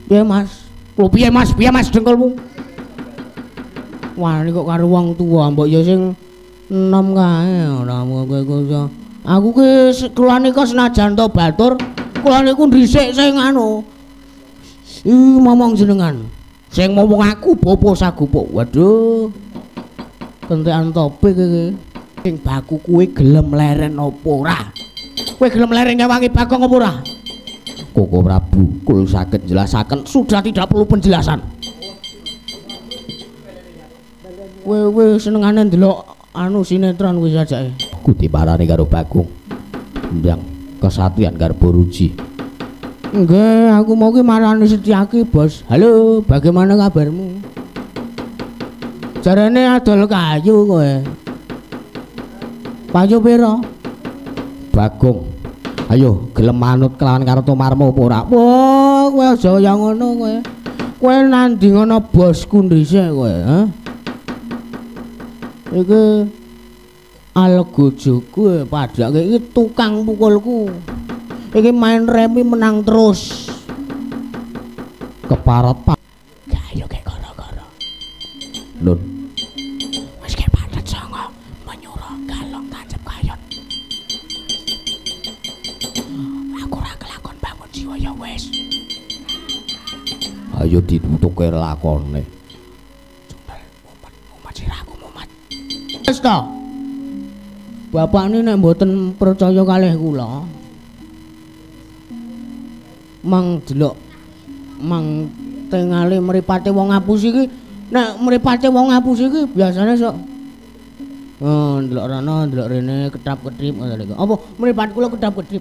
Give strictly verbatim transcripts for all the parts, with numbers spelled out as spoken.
Piye Mas? Lho piye Mas? Piye Mas dengkulmu? Wani kok karo wong tuwa mbok ya sing enom kae ora kowe iso. Aku ki kula nika senajan to batur, kula niku dhisik sing anu. Ih momong jenengan. Sing ngomong aku Bopo Sagupuk. Waduh. Kentekan topik iki. Sing baku kuwi gelem leren apa ora? Kowe gelem leren ngewangi Bagong apa ora? Koko Prabu, kul saged jelasaken, sudah tidak perlu penjelasan. Kowe kowe senengane ndelok anu sinetron kuwi sajake. Aku diparani karo Bagong. Ndang kesatuan Garbo Ruji. Nggih, aku mau ki marani Setyaki, Bos. Halo, bagaimana kabarmu? Jarane adol kayu kowe. Payu pira? Bagong. Ayo, gelem manut kelawan karo Tomarmo apa ora? Wah, kowe aja kaya ngono kowe. Kowe nanding ana bosku dhisik kowe, ha? Iki Algojoku padake iki tukang pukulku. Iki main remi menang terus. Keparot Pak. Gayo kek gara-gara. Lun. Wis kek padet songo menyuruh galong tancep kayon. Aku ora kelakon bangun jiwa ya wis. Ayo ditutuke lakone. Cumbel umat umat siraku umat. Wis to. Bapak ini nek mboten percaya kalih kula. Mang delok mang tengale mripate wong ngapus iki nek mripate wong ngapus iki biasane sok oh ndelok rono ndelok rene kedap-kedip ngono lho apa mripat kula kedap-kedip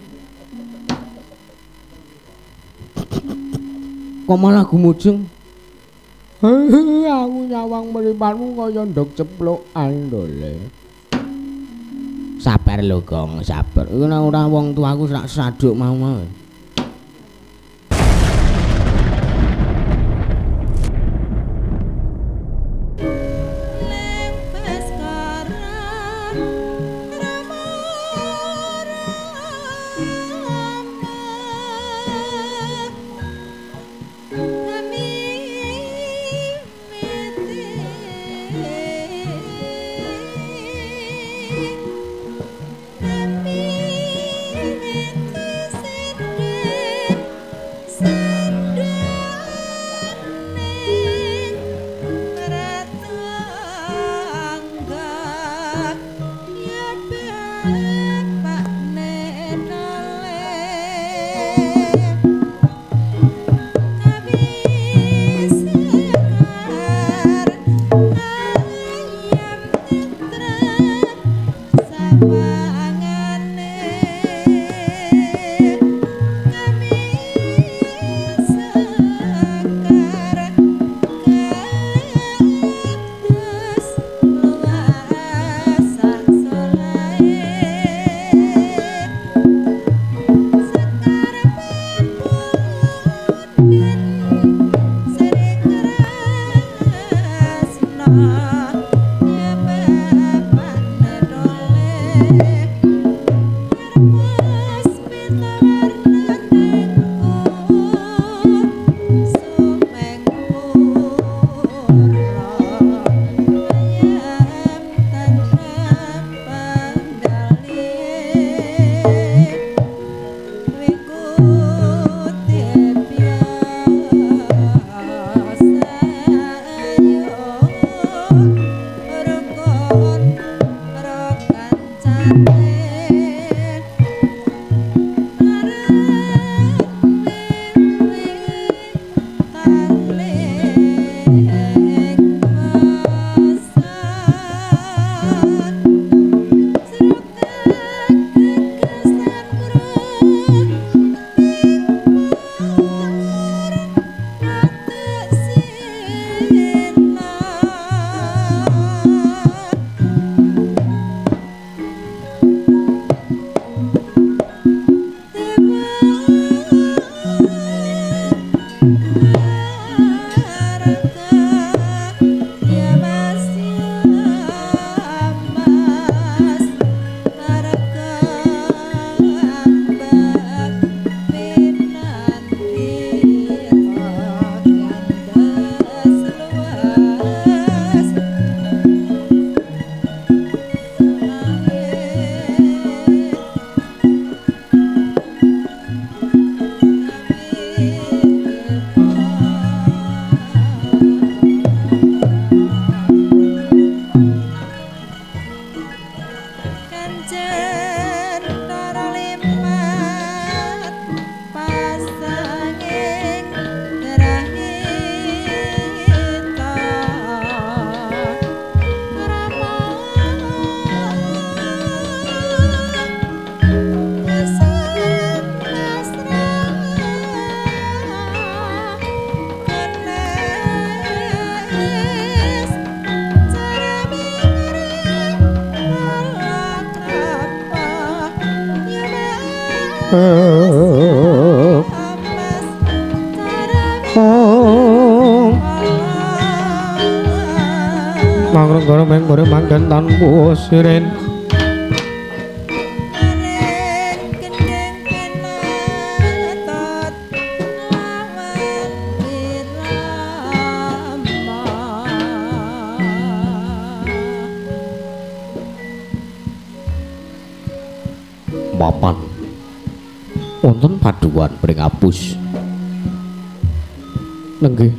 kok malah gumujeng aku nyawang mripatmu kaya ndok ceplukan ndole sabar lho Gong sabar iku nek ora wong tuaku sak saduk mau-mau. Mangreng menggore mangken tanpa siren papan wonten paduan pring apus nenggih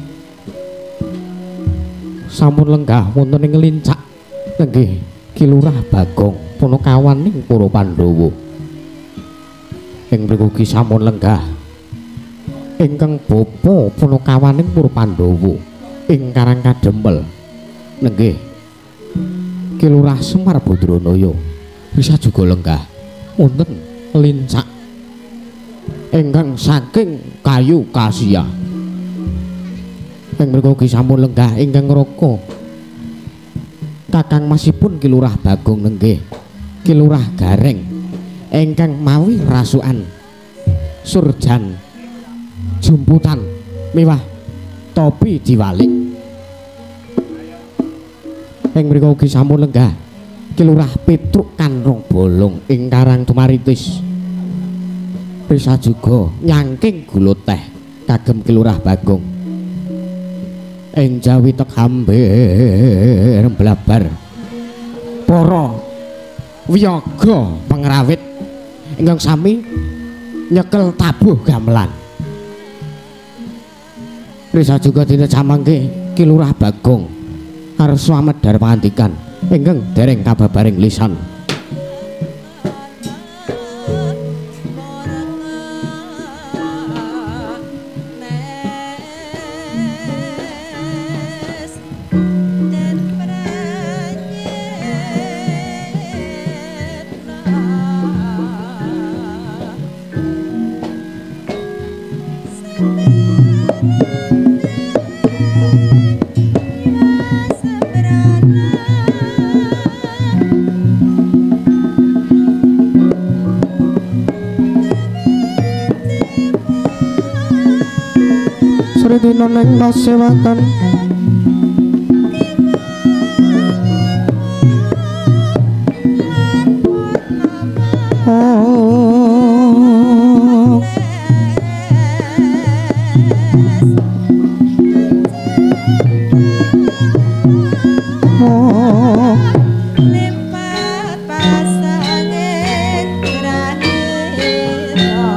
sampun lenggah wonten ing lincak nenggih Ki Lurah Bagong punakawan ing para Pandhawa ing mriku ki sampun lenggah ingkang bapa punakawan ing para Pandhawa ing Karang Kadempel nenggih Ki Lurah Semar Badranaya bisa juga lenggah wonten lincak ingkang saking kayu kasia ing mriku ki sampun lenggah ingkang raka kakang masipun Ki Lurah Bagong nenggih Ki Lurah Gareng ingkang mawi rasukan surjan jumputan miwah topi diwalik ing mriku ki sampun lenggah Ki Lurah Petruk Kanrong Bolong ing Karang Tumaritis bisa juga nyangking gula teh kagem Ki Lurah Bagong ing jawi tek hampir blabar para wiyaga pengrawit ingkang sami nyekel tabuh gamelan bisa juga dina camangke Ki Lurah Bagong arep slamet dar pangandikan ingkang dereng kababaring lisan dina ning pasewakan oh oh lipat pasange granira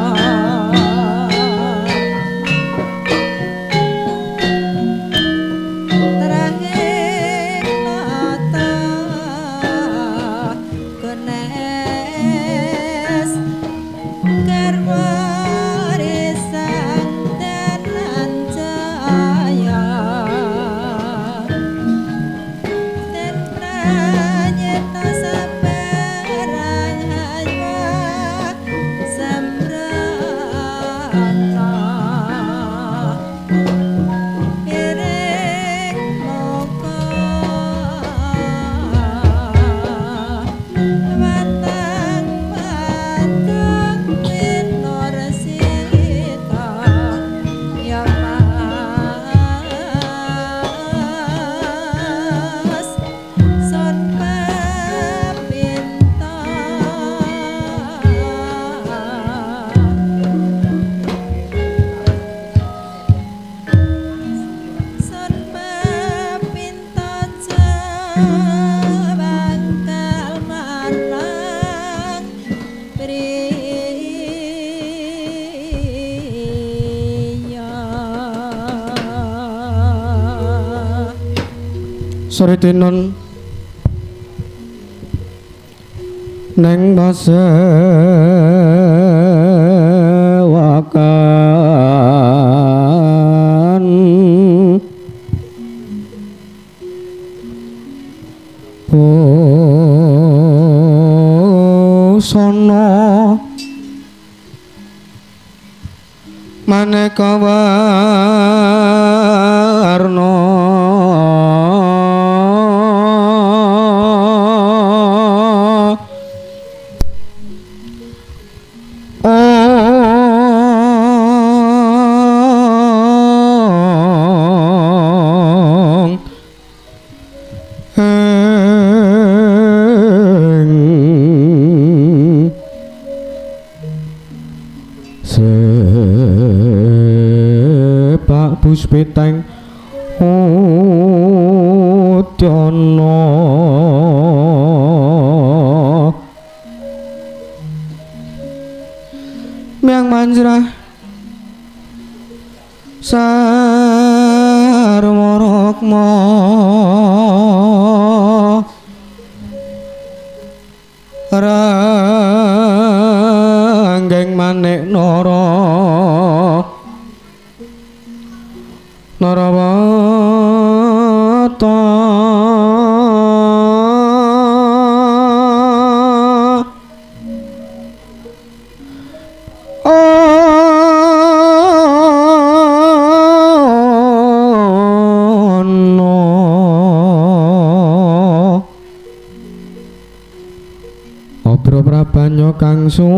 sore tinon neng pasewakan busana maneka warna sepak puspiteng udana miang manjrah sarwarokma ranggeng manik nara narawata Prabanya kang su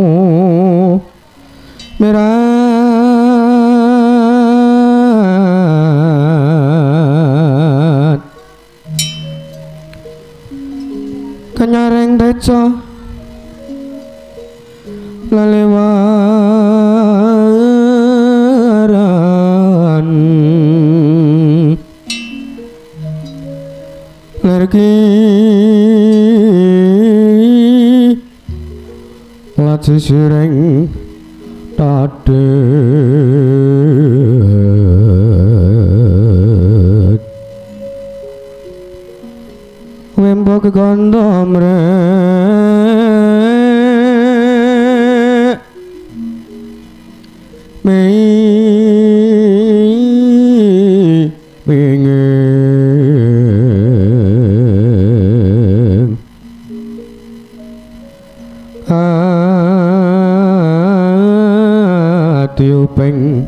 merat kenyaring deca lelewaran lergi laju sireng tadet wembo kegondo mrek mei pingin tiuping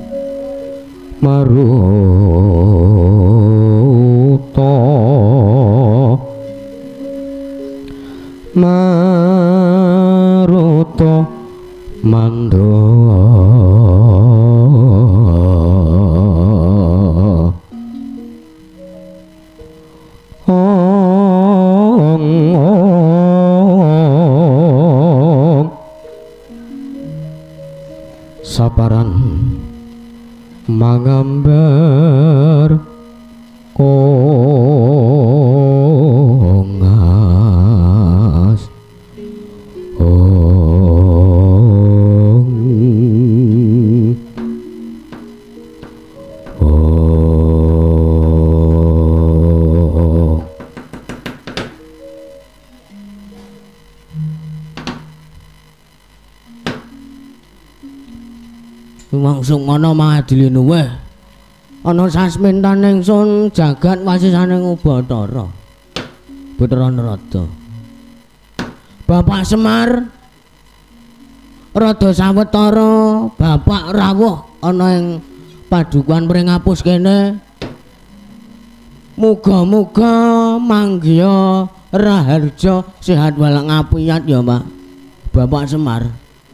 maruta maruta mandha saparan mangambar kongas ong ong langsung ana mangadili nuweh ana sasmintan ingsun jagat wasisaning Ubatara Putra Narada Bapak Semar Rada Sawetara Bapak rawuh ana ing padukuhan Pringapus kene muga-muga manggya raharja sehat walafiat ya Pak Bapak Semar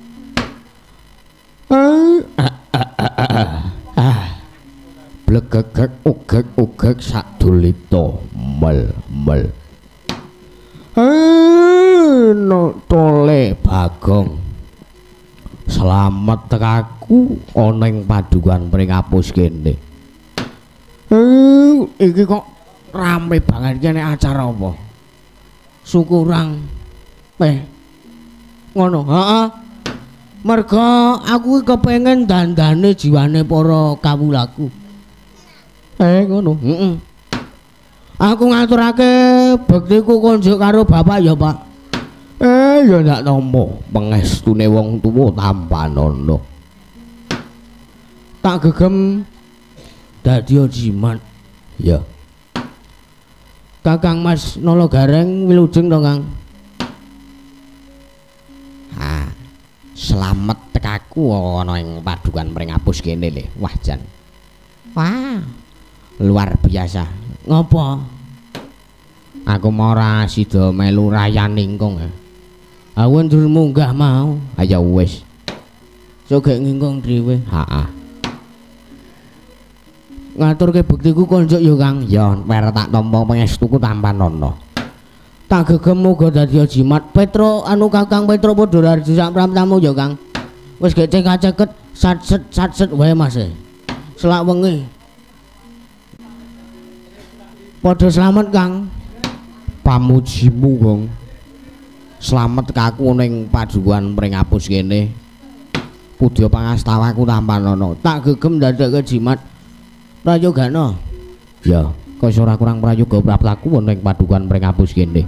blegegek ugek-ugek sadulita mel mel no tole Bagong selamat tekaku ana ing padukuhan Pringapus kene iki kok rame banget kene acara apa syukurang eh ngono heeh merga aku kepengin dandane jiwane para kawulaku eh ngono heeh aku ngaturake bektiku konjuk karo bapak ya Pak eh ya ndak nampa pengestune wong tuwa tampanana tak gegem dadi jimat ya Kakang Mas Nolo Gareng wilujeng to Kang ha selamat tekaku ana ing padukan Pringapus kene le wah jan wah luar biasa ngopo aku mau ora sida melu rayan ningkung aku ndur munggah mau ayo wis sogek ngingkung dhewe heeh ngaturke bektiku konjuk ya Kang ya per tak tampa pangestuku tampanana tak gegem muga dadi jimat Petro anu Kakang Petro Padha Rarjo sak pramtamu ya Kang Wis gek ceket satset satset wae Mas. Selak wengi. Padha slamet Kang. Pamujimu Gong. Slamet kaku ning padukuhan mring apus kene. Pudya pangastawaku tampan ana. Tak gegem ndadake jimat prayogana. Ya, kok ora kurang prayoga praptaku ning padukuhan mring apus kene.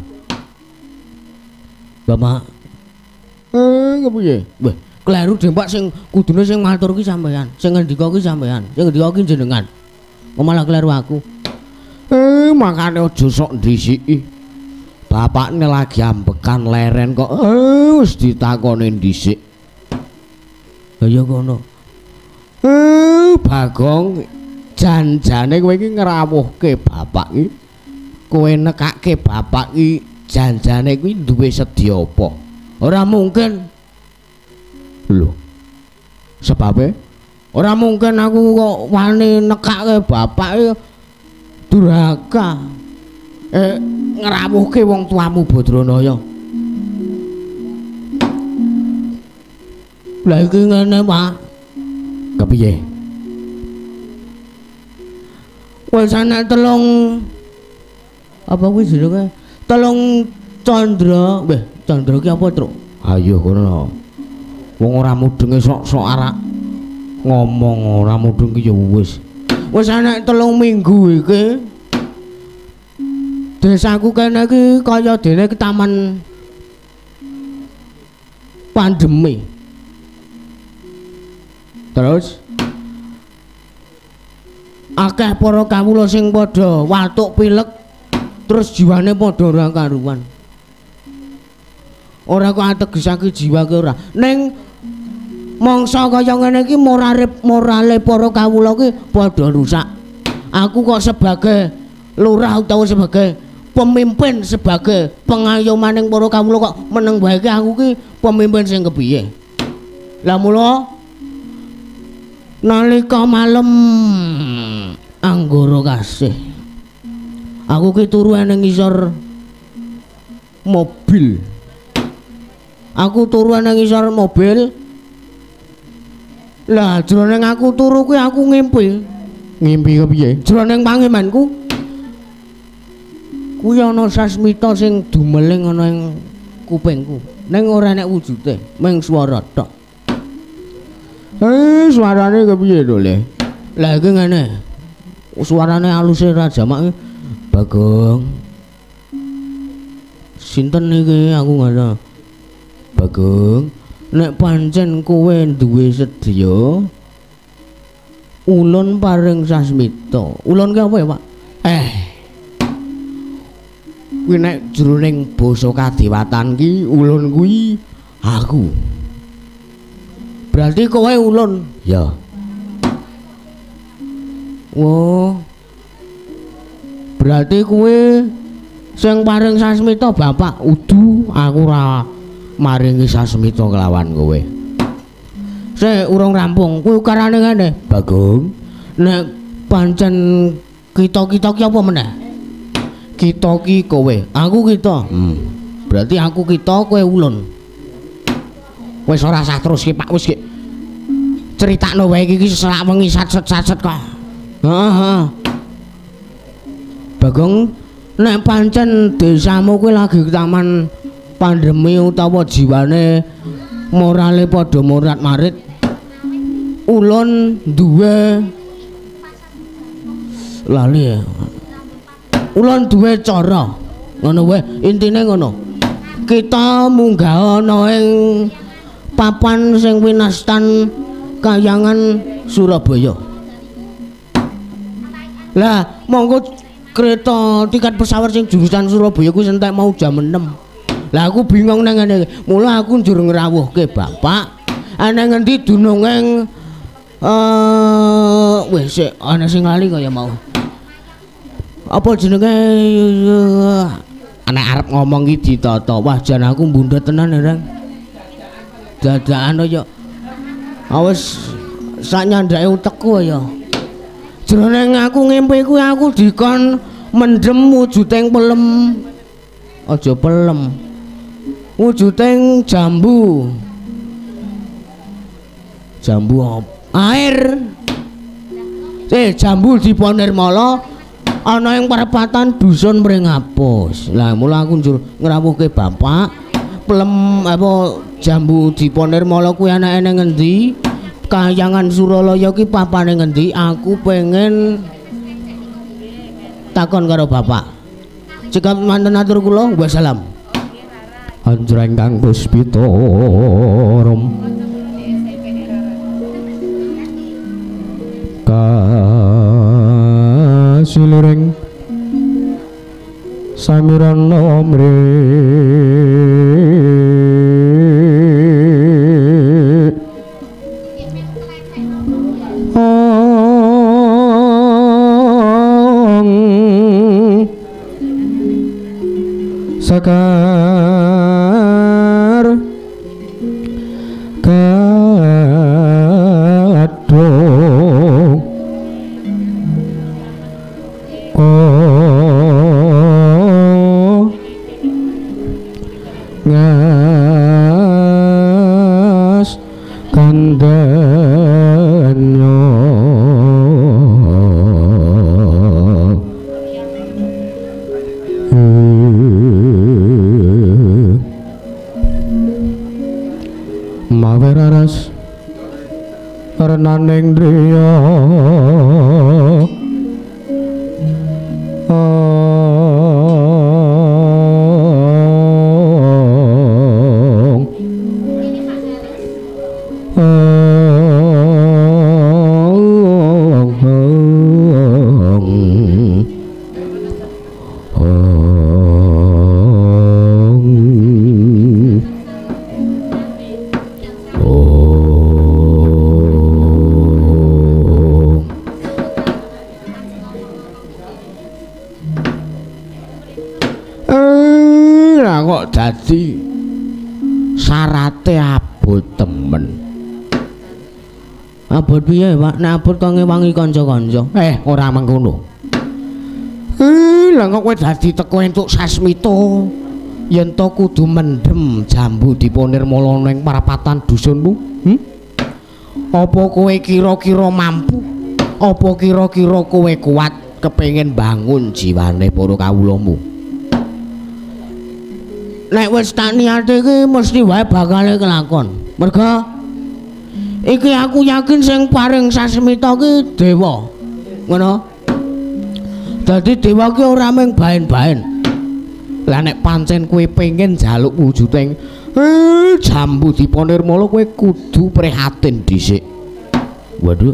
Bapak. Eh, kepiye? Wah, kleru Pak sing kudune sing matur ki sampean, sing ngendika ki sampean, sing ngendika ki jenengan. Kok malah kleru aku? Eh, makane aja sok ndhisiki. Bapakne lagi ambekan leren kok eh wis ditakoni dhisik. Lah ya kono. Eh, Bagong janjane kowe iki ngrawuhke bapak iki. Kowe nekake bapak iki janjane kuwi duwe sedya apa? Ora mungkin. Lho. Sebabe ora mungkin aku kok wani nekake bapak iki durhaka. Eh ngrawuhke wong tuamu Badranaya. Lah iki ngene, Pak. Kepiye? Wis ana telung apa kuwi jenenge? Telung Candra, weh, Candra ki apa, Truk? Ayo kono. Wong ora mudenge sok-sok arak ngomong ora mudeng ki ya wis. Wis ana telung minggu iki. Desaku kene iki kaya dene ke taman pandemi. Terus akeh para kawula sing padha watuk pilek terus jiwane padha ora karuan. Ora kok ategesake jiwa ki ora. Ning mangsa kaya ngene iki morale morale para kawula ki padha rusak. Aku kok sebagai lurah utawa sebagai pemimpin, sebagai pengayomaning para kawula kok meneng bae aku ki pemimpin sing kepiye. Lah mula nalika malem anggara kasih aku ki turu ning ngisor mobil. Aku turu nang ngisor mobil. Lah jroning aku turu kuwi aku ngimpi. Ngimpi kepiye? Jroning pangemanku kuwi ana sasmita sing dumeling ana ing kupingku. Ning ora nek wujude, mung swara tok. Eh, suarane kepiye to, Le? Lah iki ngene. Suarane aluse ra jamak. Bagong. Sinten iki aku ngono. Bagong, nek pancen kowe duwe sedya ulun paring sasmita. Ulun ki apa ya, Pak? Eh. Kuwi nek jroning basa kadewatan ki ulun kuwi aku. Berarti kowe ulun. Ya. Oh. Berarti kowe sing paring sasmita bapak. Udu aku ora maringi sasmita kelawan kowe. Sik urung rampung. Kuwi ukarane ngene, Bagong. Nek pancen kita-kita ki apa meneh? Kita ki kowe. Aku kita. Hmm. Berarti aku kita, kowe ulun. Wis ora sah terus ki Pak, wis ki. Critakno wae iki selak wengi satset-satset kok. Heeh. Bagong, nek pancen desamu kuwi lagi taman pandemi utawa jiwane morale padha morat-marit, ulun duwe lali ya. Ulun duwe cara. Ngono wae, intine ngono. Kita munggah ana ing papan sing winastan Kayangan Surabaya. Lah, monggo kereta tiket pesawat sing jurusan Surabaya kuwi entek mau jam enam. Lah aku bingung nang ngene. Mula aku njur ngrawuhke Bapak. Ana ngendi dununging eh wis sik ana sing lali kaya mau. Apa jenenge anak arep ngomong iki ditata. Wah jan aku mbundut tenan ya, Rang. Dadakan ya. Awes sak nyandake utekku ya. Jroning aku ngimpi kuwi aku dikon mendem wujuding pelem. Aja pelem. Wujuding jambu. Jambu air. Eh jambu Diponirmala ana ing perempatan dusun Mringapus. Lah mula aku njur ngrawuhke bapak pelem apa jambu Diponirmala kuwi anake ning ngendi? Kahyangan Suralaya ki papane ngendi? Aku pengen takon karo bapak. Cekap manten atur kula, wassalam. Anjreng Kang Puspita Rom. Kasilireng samirana mri sakar kadung oh ngas kandanyo maweraras renaning driya dadi syarate abot temen. Abot piye, Pak? Nek abot kok ngewangi kanca-kanca. Eh, ora mengkono. Eh, lah kok kowe dadi teko entuk sasmita. Yen to kudu mendem jambu Diponirmala ning parapatan dusunmu? Hm? Apa kowe kira-kira mampu? Apa kira-kira kowe kuat kepengin bangun jiwane para kawulamu? Nek wis tak niate iki mesti wae bakal kelakon. Merga iki aku yakin sing paring sasmita ki dewa. Ngono. Dadi dewa ki ora mung baen-baen. Lah nek pancen kowe pengen njaluk wujuding eh, jambu Diponirmala kowe kudu prihatin dhisik. Waduh.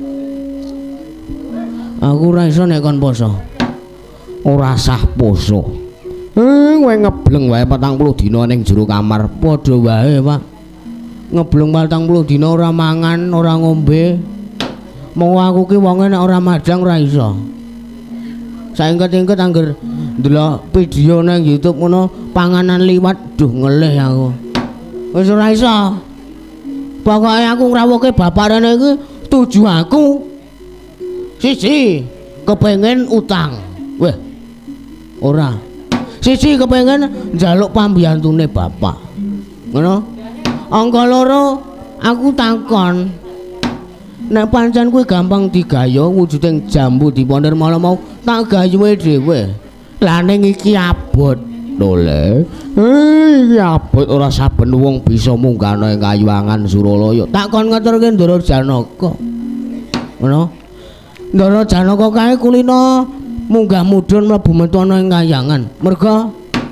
Aku ora iso nek kon poso. Ora sah poso. Eh, kowe ngebleng wae patang puluh dina ning jero kamar, padha wae, Pak. Ngebleng patang puluh dina ora mangan, ora ngombe. Mau aku ki wonge nek ora madang ora iso. Saengket-engket angger ndelok video nang YouTube ngono, panganan liwat, duh ngelih aku. Wis ora iso. Pokoke aku ngrawuhke bapak rene iki tuju aku. Siji, kepengin utang. Weh. Ora. Siji kepengen njaluk pambiyantune bapak. Ngono. Angka loro aku takon. Nek pancen kuwi gampang digaya wujuding jambu Diponirmala mau tak gayuhe dhewe. Lah ning iki abot lho Le. Eh iki abot ora saben wong bisa munggahna ing Kayuwangan Suralaya. Takon ngaturke Ndara Janaka. Ngono. Ndara Janaka kae kulino munggah mudhun mlebu metu ana ing Kahyangan. Merga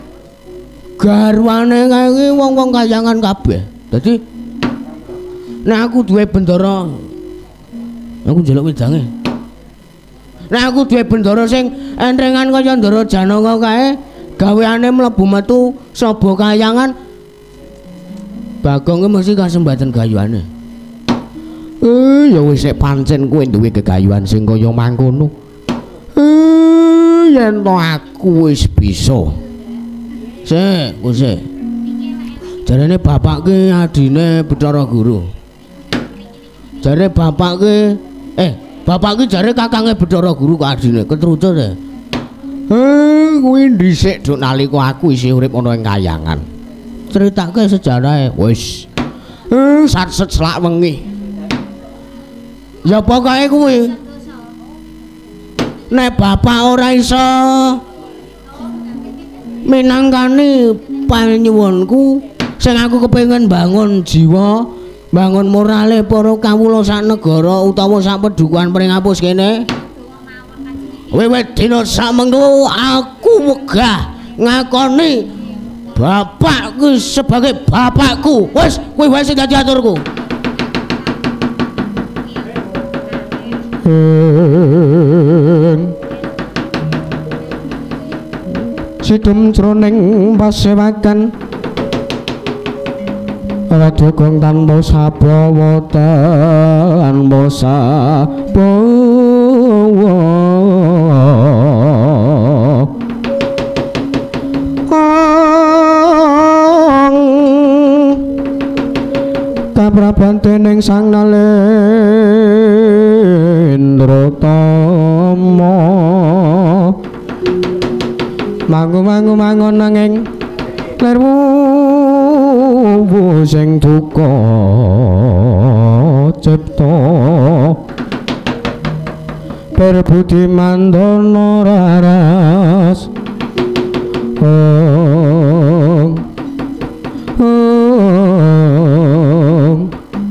garwane kae iki wong-wong Kahyangan kabeh. Dadi nek aku duwe bendara aku njaluk wedange. Nek aku duwe bendara sing entrengan kaya Ndara Janaka kae, gaweane mlebu metu saba Kahyangan. Bagong mesti kasembadan gayuane. Eh ya wis sik pancen kowe duwe gegayuhan sing kaya mangkono. Eh yen to aku wis bisa. Sik, wis sik. Jarene bapak ki adine Bathara Guru. Jare bapak ki eh bapak ki jare kakange Bathara Guru kok adine ketrucut e. Eh kuwi dhisik duk nalika aku isih urip ana ing Kahyangan. Critake sejarahe wis. Eh satset selak wengi. Ya pokoke kuwi. Nek bapak ora iso minangkani panyuwunku sing aku kepengin bangun jiwa, bangun morale para kawula sak negara utawa sak pedukuhan pring apus kene. Wiwit dina samengko aku wegah ngakoni bapakku sebagai bapakku. Wis kuwi wae sing dadi aturku. Sidum jroning pasewakan radhokong tanpa sabawa tanpa sabawa kapraban dening sang Nalendratama mangu-mangu mangon nanging lerwu sing duka cipta perbudi mandana raras oh oh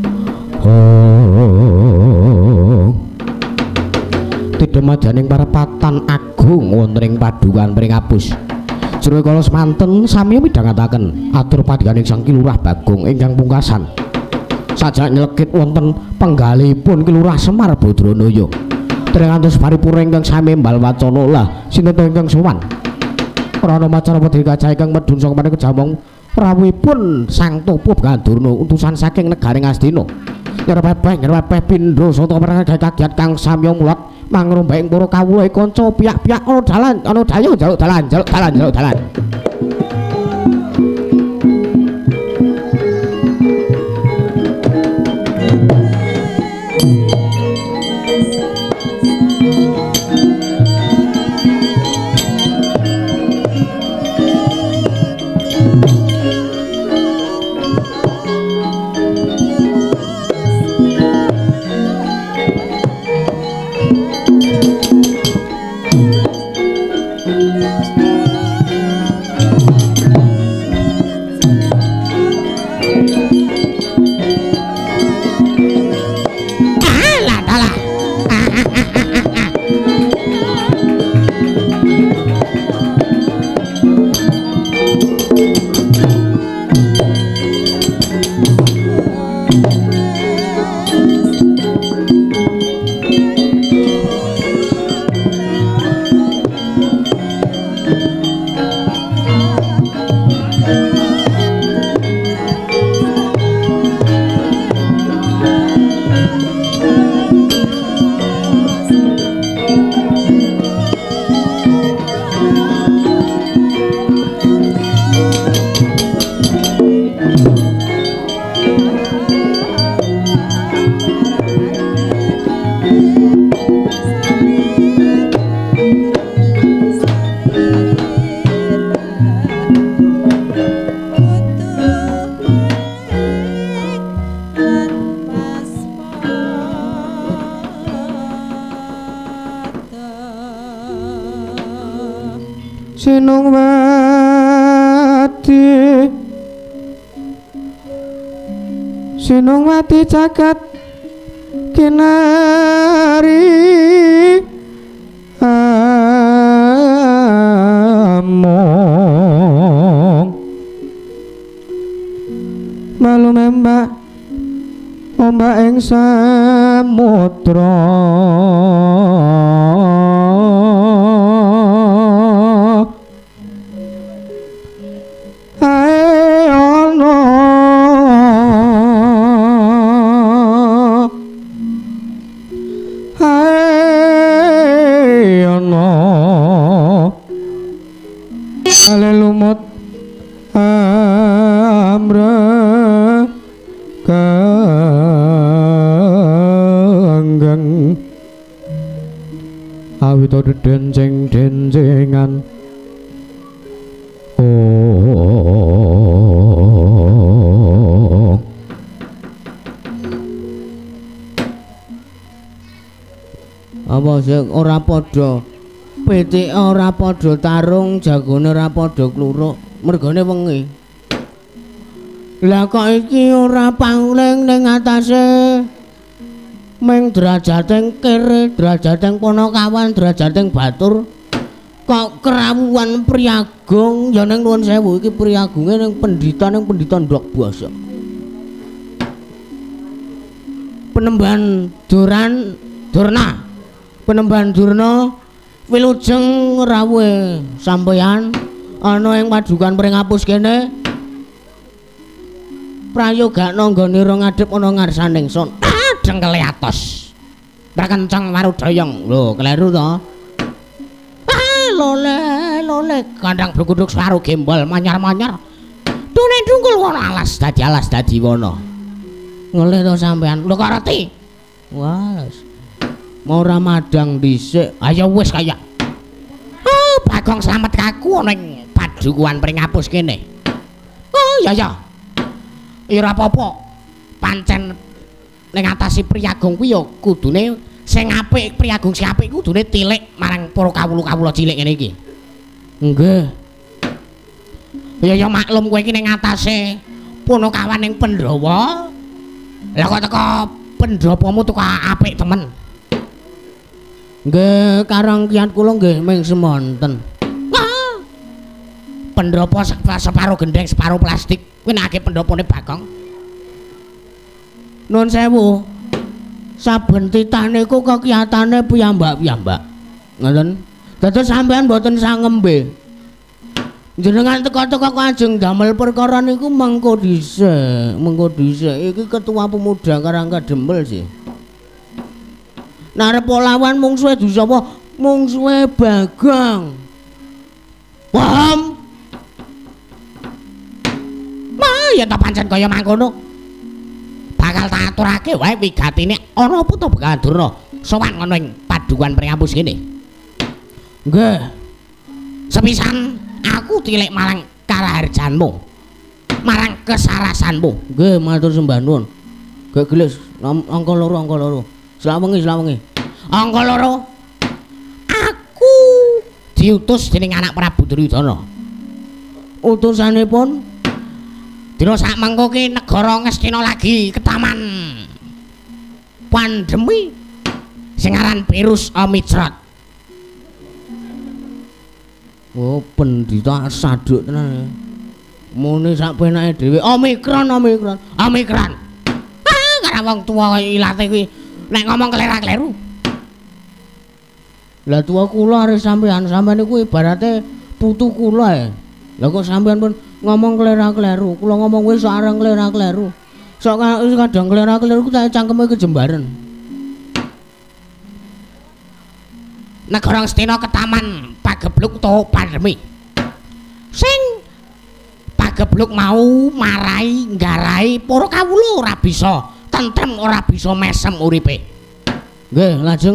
oh tidemajaning parapatan agung wonten ing padukan pring apus jero kala semanten sami midhangetaken atur padiganing Sang Kilurah Bagong ingkang pungkasan sajak nyelekit wonten penggalipun Kilurah Semar Badranaya tringantos paripurna ingkang sami mbal wacana lah sinten ingkang sowan prana macara pedhi kaca ingkang medun saka menika jamong rawuhipun Sang Topo Gandurna utusan saking negaring Astina nyerepeh nyerepeh pindha sata perang kagiat kang samya mulat mangrombaking para kawula kanca piyak-piyak ana dalan ana dayo njaluk dalan njaluk dalan njaluk dalan Sinung wati Sinung wati caket kinari among malu membak ombak ing samudra lumut amra kanggeng awita denceng dencengan oh Apa sih ora padha pitik ora padha tarung, jagone ora padha kluruk, mergane wengi. Lah kok iki ora pangling ning atase ming derajateng kere, derajateng Ponokawan, derajateng Batur. Kok kerawuan Priagung ya ning nuwun sewu iki Priagunge ning pendhita ning pendhita ndok basa. Penemban Duran Durna. Penemban Durna wilujeng rawuhe sampeyan ana ing padukan Pringapus kene. Prayogakna nggonira ngadhep ana ngarsaning sun. Dengkele atos. Prakenceng Warudoyong. Lho, kleru to. Ah, lole, lole kandang bluguduk saru gembol manyar-manyar. Dune dungkul wono alas dadi alas dadi wono. Ngele to sampean. Lho kok reti? Wes. Mau ramadang dhisik. Ayo wis kaya. Oh, Bagong slamet kaku ning padukuan Pringapus kene. Oh, ya ya. Ira apa-apa. Pancen ning atasi Priagung kuwi ya kudune sing apik, Priagung sing apik kudune tilik marang para kawula-kawula cilik ngene iki. Nggih. Ya ya maklum kowe iki ning atase Ponokawan ning Pandhawa. Lah kok teko pendopomu teko apik temen. Nggih, karang kiat kula nggih ming semonten. Wah. Pendopo separo gendeng, separo plastik. Kuwi nek pendopone Bagong. Nuwun sewu. Saben titah niku kekiyatane piyambak-piyambak. Ngoten. Dados sampean mboten sangembe. Jenengan teka-teka Kanjeng damel perkara niku mengko dhisik, mengko dhisik. Iki ketua pemuda Karangka Dempel sih. Narep lawan mungsuhe disapa? Mungsuhe Bagong. Paham? Mah ya ta pancen kaya mangkono. Bakal tak aturake wae wigatine ana apa to Bekadurna sowan ngono ing padukuan Pringapus kene. Nggih. Sepisan aku tilik marang karaharjanmu. Marang kesarasanmu. Nggih, matur sembah nuwun. Gek gelis angka loro angka loro. Slawengi slawengi. Angka loro. Aku diutus dening anak Prabu Duryudana. Utusanipun dina sak mengko ki negara Ngastina lagi ketaman pandemi sing aran virus Omicron. Oh, pendhita saduk tenan. Mune sak penake dhewe Omicron Omicron Omicron. Ah, karo wong tuwa ilate kuwi nek ngomong kelera-kleru. Lah tuwa kula arep sampean, sampean niku ibarate putu kula e. Lah kok sampean pun ngomong kelera-kleru, kula ngomong wis sok areng kelera-kleru. Sok kadang kelera-kleru ku tak cangkeme kejembaran. Negara Ngastina ketaman pagebluk utawa pandemi. Sing pagebluk mau marai nggarai para kawula ora bisa tentrem, ora bisa mesem uripe. Nggih, lajeng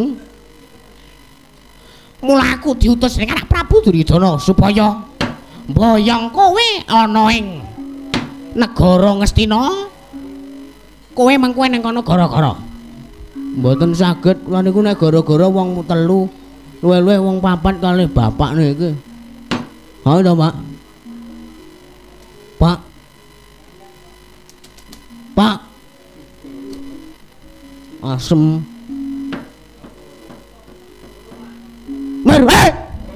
mula aku diutus ning anak Prabu Duryudana supaya mboyong kowe ana ing negara Ngastina. Kowe mengko ning kono gara-gara. Mboten saged kula niku nek gara-gara wong telu, luwih-luwih wong papat kalih bapak niki. Ha to, Pak? Pak. Pak. Asem. Mer, eh.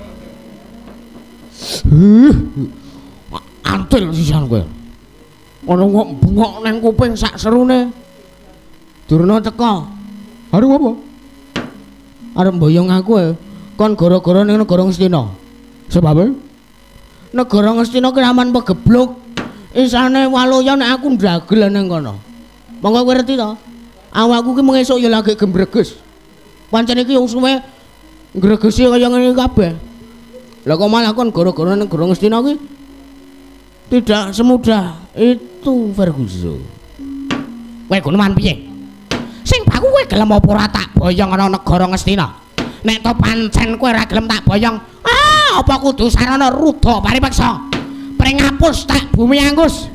Antil sisan kowe. Ana kok bengok nang kuping sak serune. Durna teka. Arep apa? Arep mboyong aku e. Kon gara-gara ning negara Ngastina. Sebabe negara Ngastina ki aman pegebluk. Isane waloya nek aku ndagel nang kono. Monggo kowe ngerti to? Awakku ki mengesuk ya lagi gembreges. Pancen iki wong suwe ngregesi kaya ngene kabeh. Lah kok malah kon gara-gara ning negara Ngastina ki tidak semudah itu, Ferguson. Kowe guneman piye? Sing baku kowe gelem apa ora tak boyong ana negara Ngastina? Nek to pancen kowe ora gelem tak boyong, ah apa kudu sarana ruda paripeksa. Pringapus tak bumi anggus.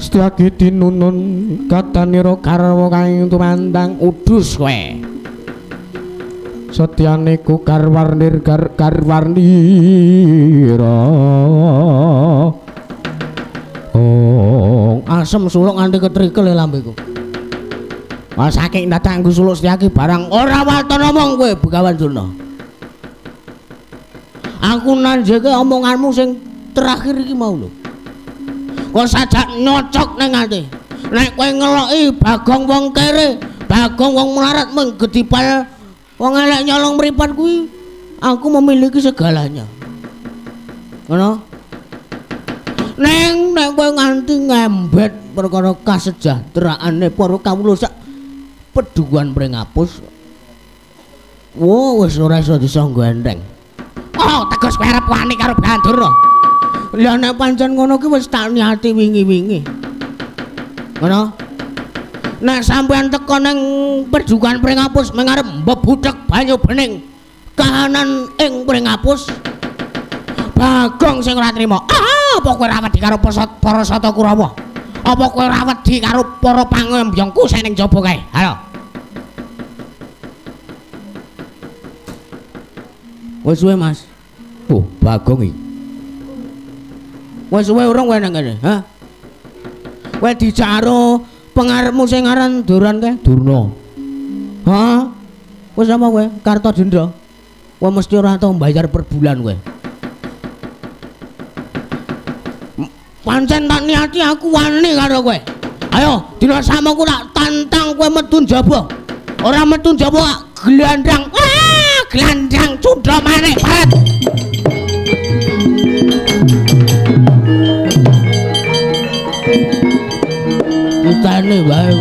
Setyaki tinunun katanira karwa kang tumandang udus kowe. Setyane ku karwarnir gar karwarnira. Oh, asem suluk nganti ketrikel e lambeku. Wah saking datangku suluk Setyaki barang ora waton omong kowe Begawan Durna. Aku nanjeke omonganmu sing terakhir iki mau lho. Kok sajak nyocok ning ati. Nek kowe ngeloki Bagong wong kere, Bagong wong melarat menggedipal wong elek nyolong mripat kuwi, aku memiliki segalanya. Ngono? Neng nek kowe nganti ngembet perkara kasejahteraane para kawula sak Pedukuhan Pringapus. Wo wis ora iso disangga enteng. Oh, tegas kowe arep wani karo Bandura. Lah nek pancen ngono ki wis tak niati wingi-wingi. Ngono? Nek sampean teko ning Pedukuhan Pringapus mengarep mbebudhek banyu bening kahanan ing Pringapus. Bagong sing ora trima. Ah, apa kowe ora wedi karo para Sata Kurawa? Apa kowe ora wedi karo para pangembyongku sing ning jaba kae? Halo. Wis suwe, Mas. Oh, Bagong iki. Wis suwe urung kowe nang kene, ha? Kowe dicaro pengarepmu sing aran Duran kae, Durna. Ha? Wis apa kowe? Kartodendra. Kowe mesti ora tau mbayar per bulan kowe. Pancen tak niati aku wani karo kowe. Ayo, dina samoku tak tantang kowe metu njaba. Ora metu njaba glandang. Ah, glandang cundha maneh barat. Utane wae.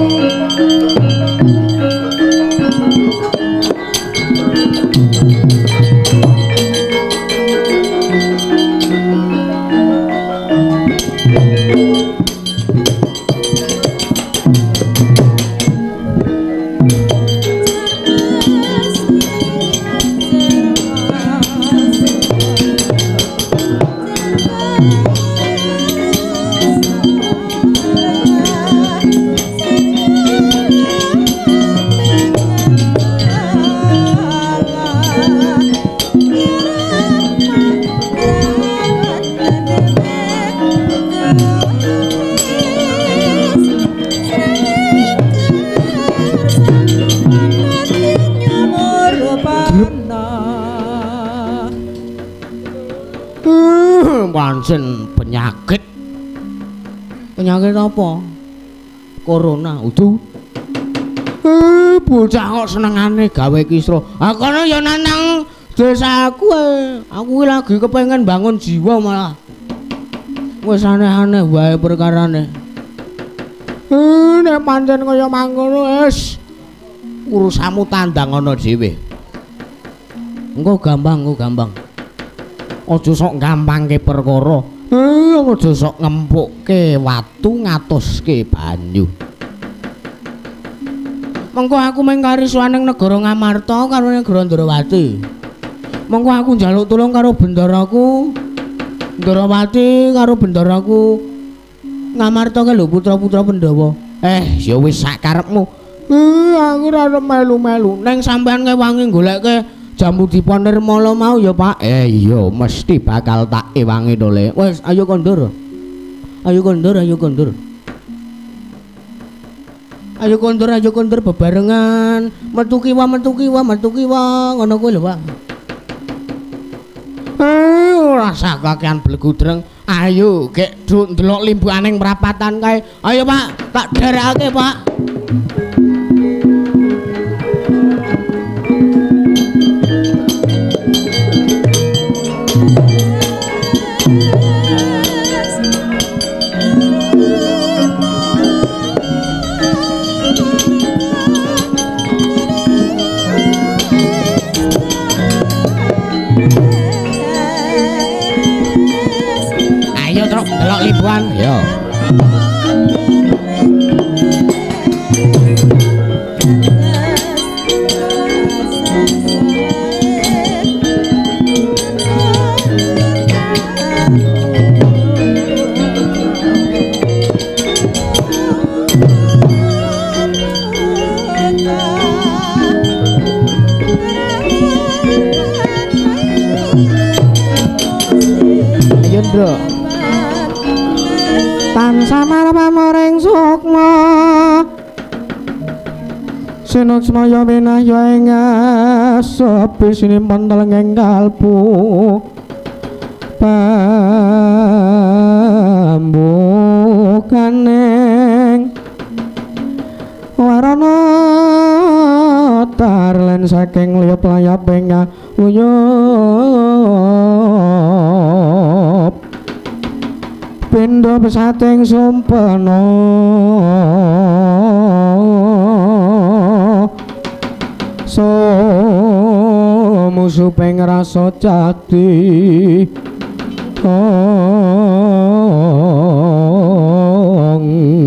Pancen penyakit. Penyakit apa? Corona, udu. Eh, bocah kok senengane gawe kisra. Ah kono ya nantang desaku. Aku lagi kepengen bangun jiwa malah. Wis aneh-aneh wae perkarane. Eh, nek pancen kaya mangkono wis urusanmu tandang ana dhewe. Engko gampang, engko gampang. Aja sok gampangke perkara. Eh, aja sok ngempukke watu ngatuske banyu. Mengko aku mung kariswaning negara Ngamarta karo negara Ndrawati. Mengko aku njaluk tulung karo bendaraku Ndrawati karo bendaraku Ngamarta ke lho putra-putra Pandhawa. Eh, ya wis sak karepmu. Eh, aku ora melu-melu. Ning sampean ngewangi goleke Jambu Diponirmala mau ya Pak. Eh iya mesti bakal tak ewangi to Le. Wis ayo kondur. Ayo kondur, ayo kondur. Ayo kondur, ayo kondur bebarengan. Metu kiwa, metu kiwa, metu kiwa ngono kuwi lho Pak. Eh rasa kakean blegudreng. Ayo gek ndelok limbuaning prapatan kae. Ayo Pak, tak derekake Pak. Delok libuan yo. samar pamoring sukma sinuksmaya minahya ing sepi sinimpen telenging kalbu pambukaning warana tarlen saking liyap layap ing uyup pindha pesating sumpena so musuh ping rasa jati ong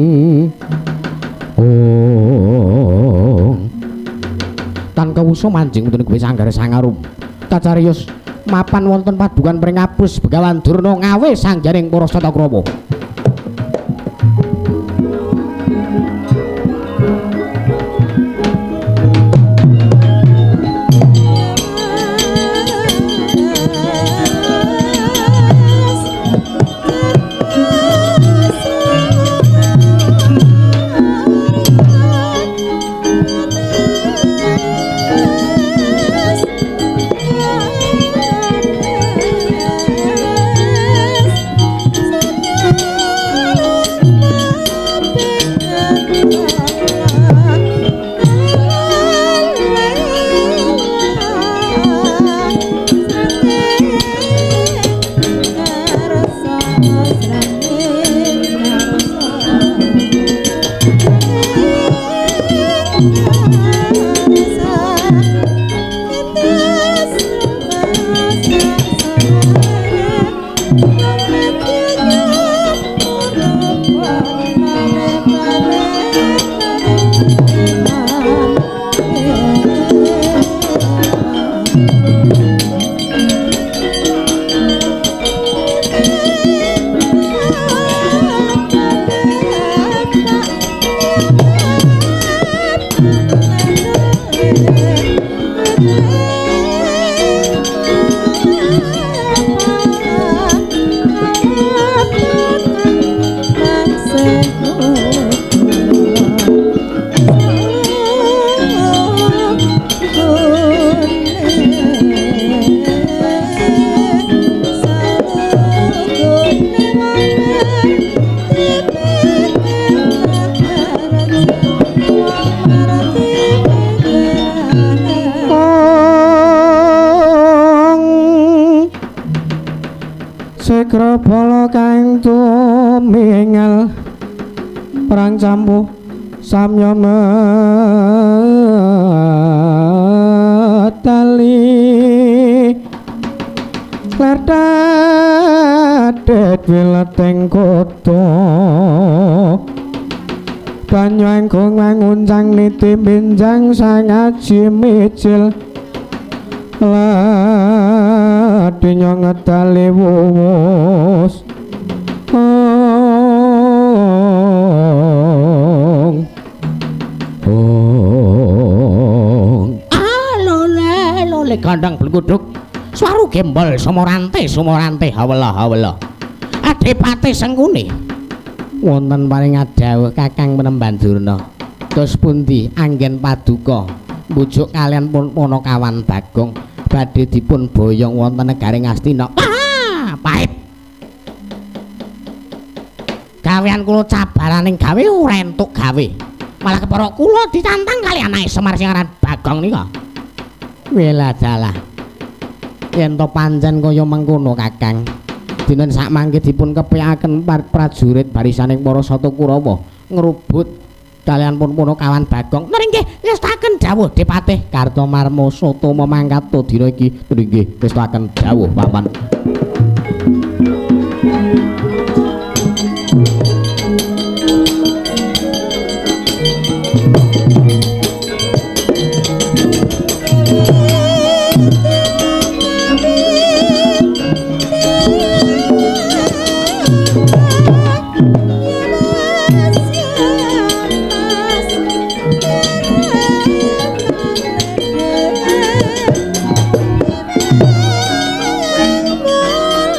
ong tan kawusa manjing wonten kuwi sanggar sangarum kacariyos mapan wonten padukan pring abus Begawan Durna ngawe sangjaring para Satakrama. Krapala kang tumingal perang campuh samya metali lertadet wileteng kota banyu engkung manguncang niti minjang sang aji micil ladinya ngetali wuwus ong ong alole lole kandang blengkuduk swaru gembol sumorante sumorante hawala hawala adipati sengkuni wonten paring adawuh Kakang Penemban Durna dos pundi anggen paduka mbujuk kalian pun Punakawan Bagong badhe dipun boyong wonten negaring Astina. Ah, pahit. Gawean kula cabaraning gawe ora entuk gawe. Malah kepara kula ditantang kali anake Semar sing aran Bagong nika. Wela dalah. Yen to pancen kaya mengkono Kakang. Dinten sak mangke dipun kepekaken prajurit barisaning para Satakurawa ngrubut kalian pun Punakawan Bagong. Nggih, ngestaken dawuh Dipatih Kartomarma Sotama mangkat dina iki. Nggih, ngestaken dawuh Paman. Oh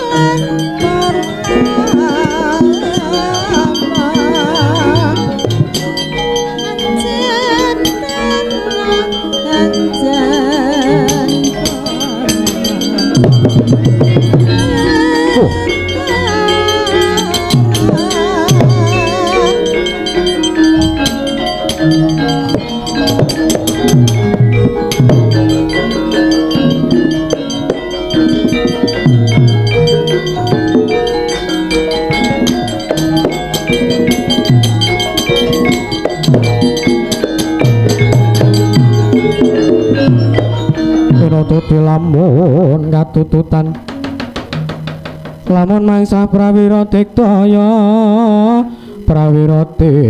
Gusti lamun katututan lamun mangsa prawira diktaya prawira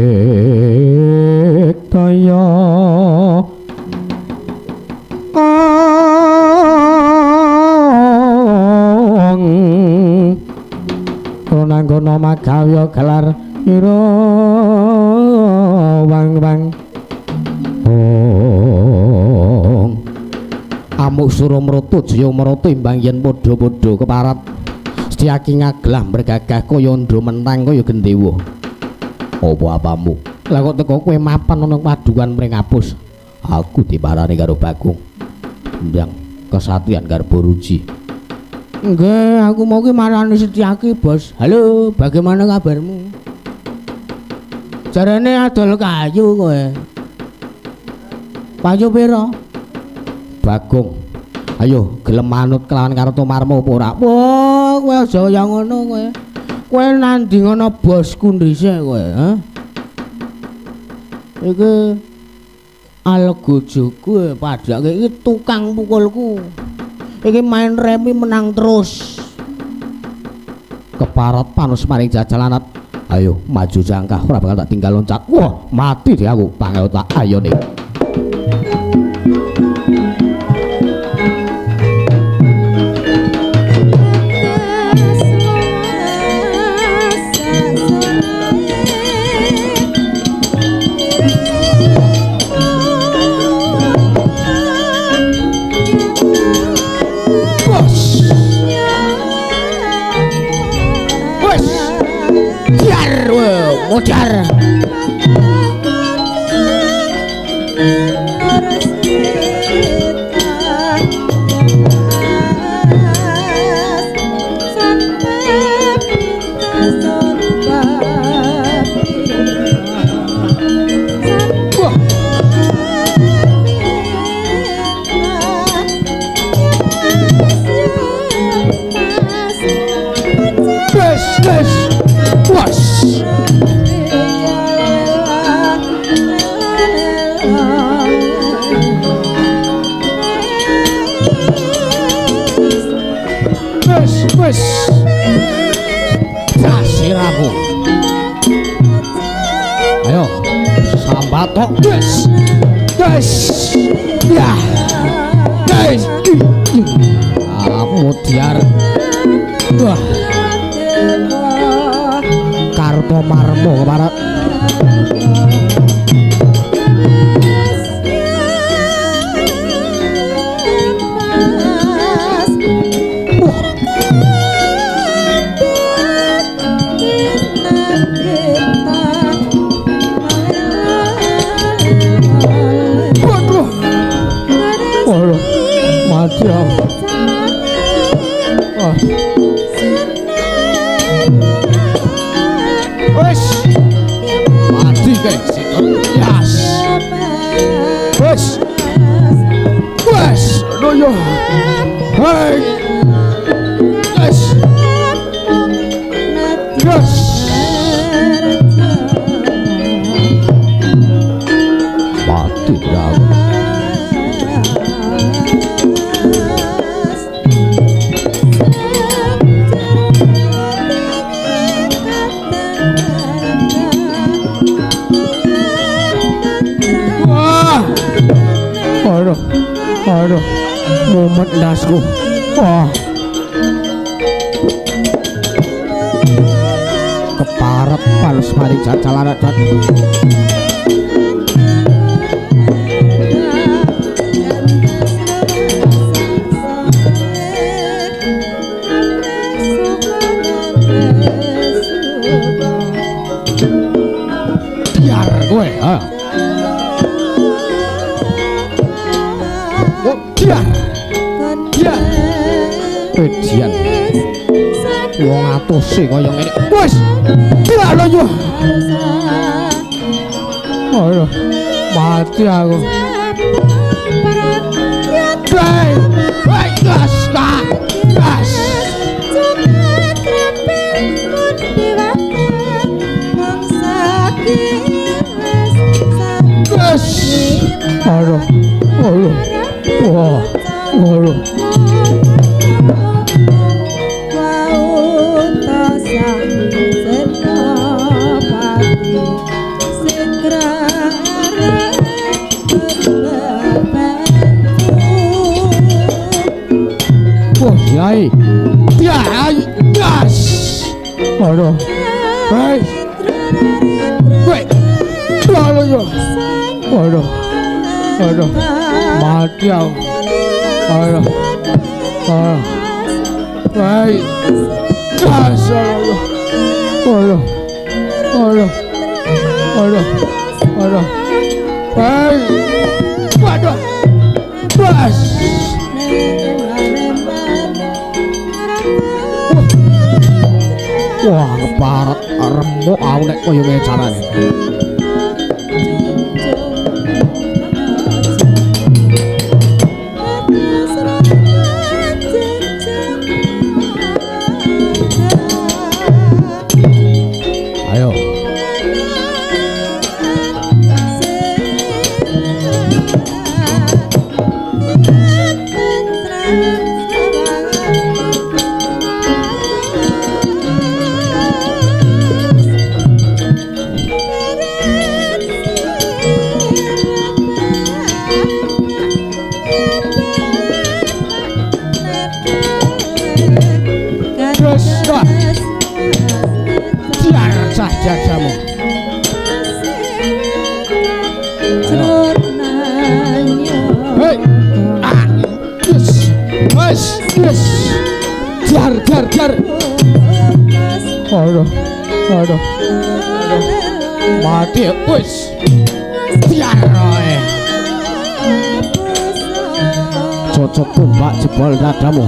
diktaya Ronanggono magawya gelar ira wang-wang ong amuk sura mrata jaya marata imbang yen padha-padha keparat setyaki ngaglah bergagah kaya ndra mentang kaya gendewa apa apamu lah kok teko kowe mapan ana padukan mring apus aku diparani karo Bagong ndang kesatuan garba ruji. Nggih, aku mau ki marani Setyaki, Bos. Halo, bagaimana kabarmu? Jarane adol kayu kowe. Payu pira? Bagong. Ayo, gelem manut kelawan karo Tomarmo apa ora? Wah, kowe aja kaya ngono kowe. Kowe nandi ngono bosku dhisik kowe, ha? Iki algojoku padake iki tukang pukulku. Iki main remi menang terus. Keparat panus maring jajalanat. Ayo maju jangkah ora bakal tak tinggal loncat. Wah, mati deh aku. Pangel tak ayo nih. Modar ayo sambat tok yes yes ya guys ah mutiar wah Karto Marmo keparat mati ya. Oh. Wes. Mati guys, yes. Wes. Wes, doyo. Hai. Yes. Yes. Mati dah. Aduh, aduh, mumet dasku. Wah, keparat palus mari jalanan tadi. Biar gue, ah. Pedian wong atuse kaya ngene wis ora lho yo ayo mati aku Hai hai gas gas gas aduh aduh wah Waduh. Wah, Yai. Yai. Yes. Waduh. Baik. Baik. Waduh. Waduh. Waduh. Mati aku. Waduh. Waduh. Baik. Yes. Waduh. Waduh. Waduh. Waduh. Baik. Waduh. Yes. Wah, keparat remuk aku nek koyo ngene carane. Ayo. Jajamu. Hei, ah, yes, yes, yes, jar, jar, jar. Aduh, aduh, aduh, mati, wes, jar, roe. Cocok tumbak jebol dadamu.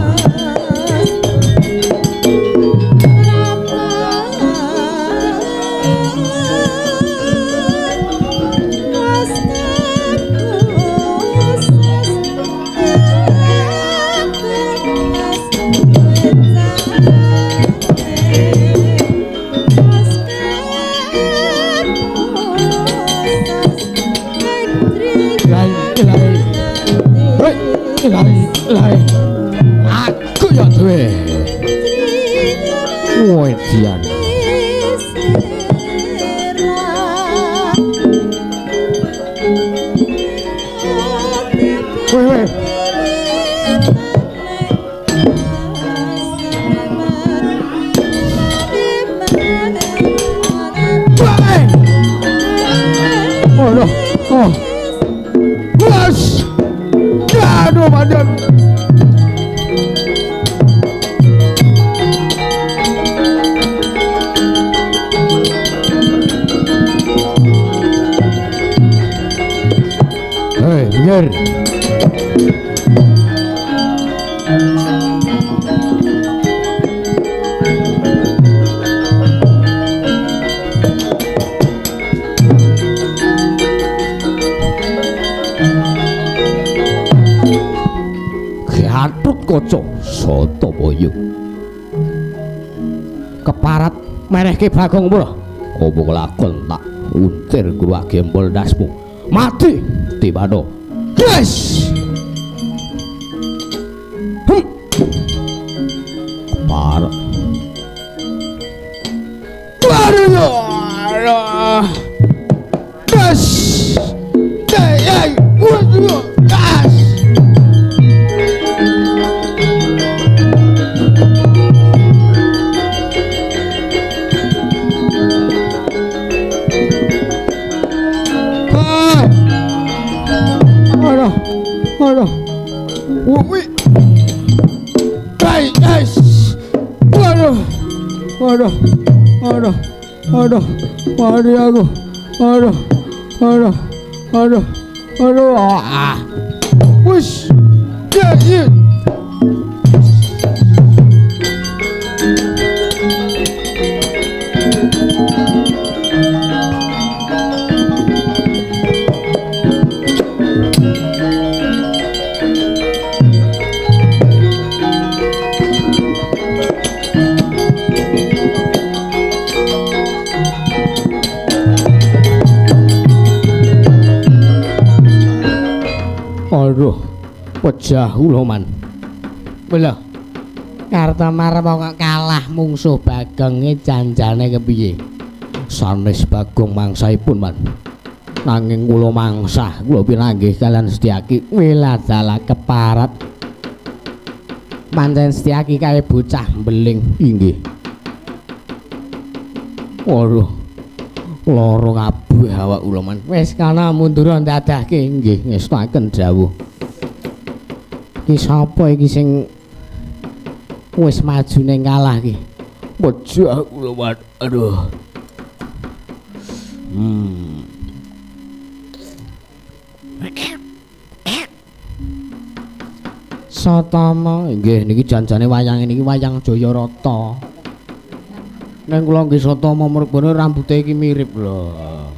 Lai, aku ya duwe. Woi Dian. Woi woi. Oh no. Oh. Bos. Aduh badan. Hei, biar. Gatrut kaca Sata Boyo. Keparat menehke Bagong Pura. Apa kelakon tak untir guru gembol dasmu. Mati Tiwano. Yes. Hm. Keparat. Waduh. Yes. Hey, hey. Waduh. Yes. Aduh, wih, hey, guys, waduh, waduh, waduh, waduh, waduh aku, waduh, waduh, waduh, waduh, ah, wush, ya, ya. Wajah kula man. Lho. Kartamar kok kalah mungsuh Bagong janjane kepiye? Sanes Bagong mangsaipun man. Nanging kula mangsah kula pinanggih kalian Setyaki wiladala keparat. Pancen Setyaki kae bocah mbeling inggih. Waduh. Lara kabeh awak kula man. Wis kana mundur ndadahke nggih ngestaken dawuh. Iki sapa iki sing wis maju ning kalah iki? Wajah kula man. Aduh. Hmm. Satama nggih niki janjane wayang niki wayang Jayarata. Neng kula nggih Satama mergane rambuté iki mirip lho.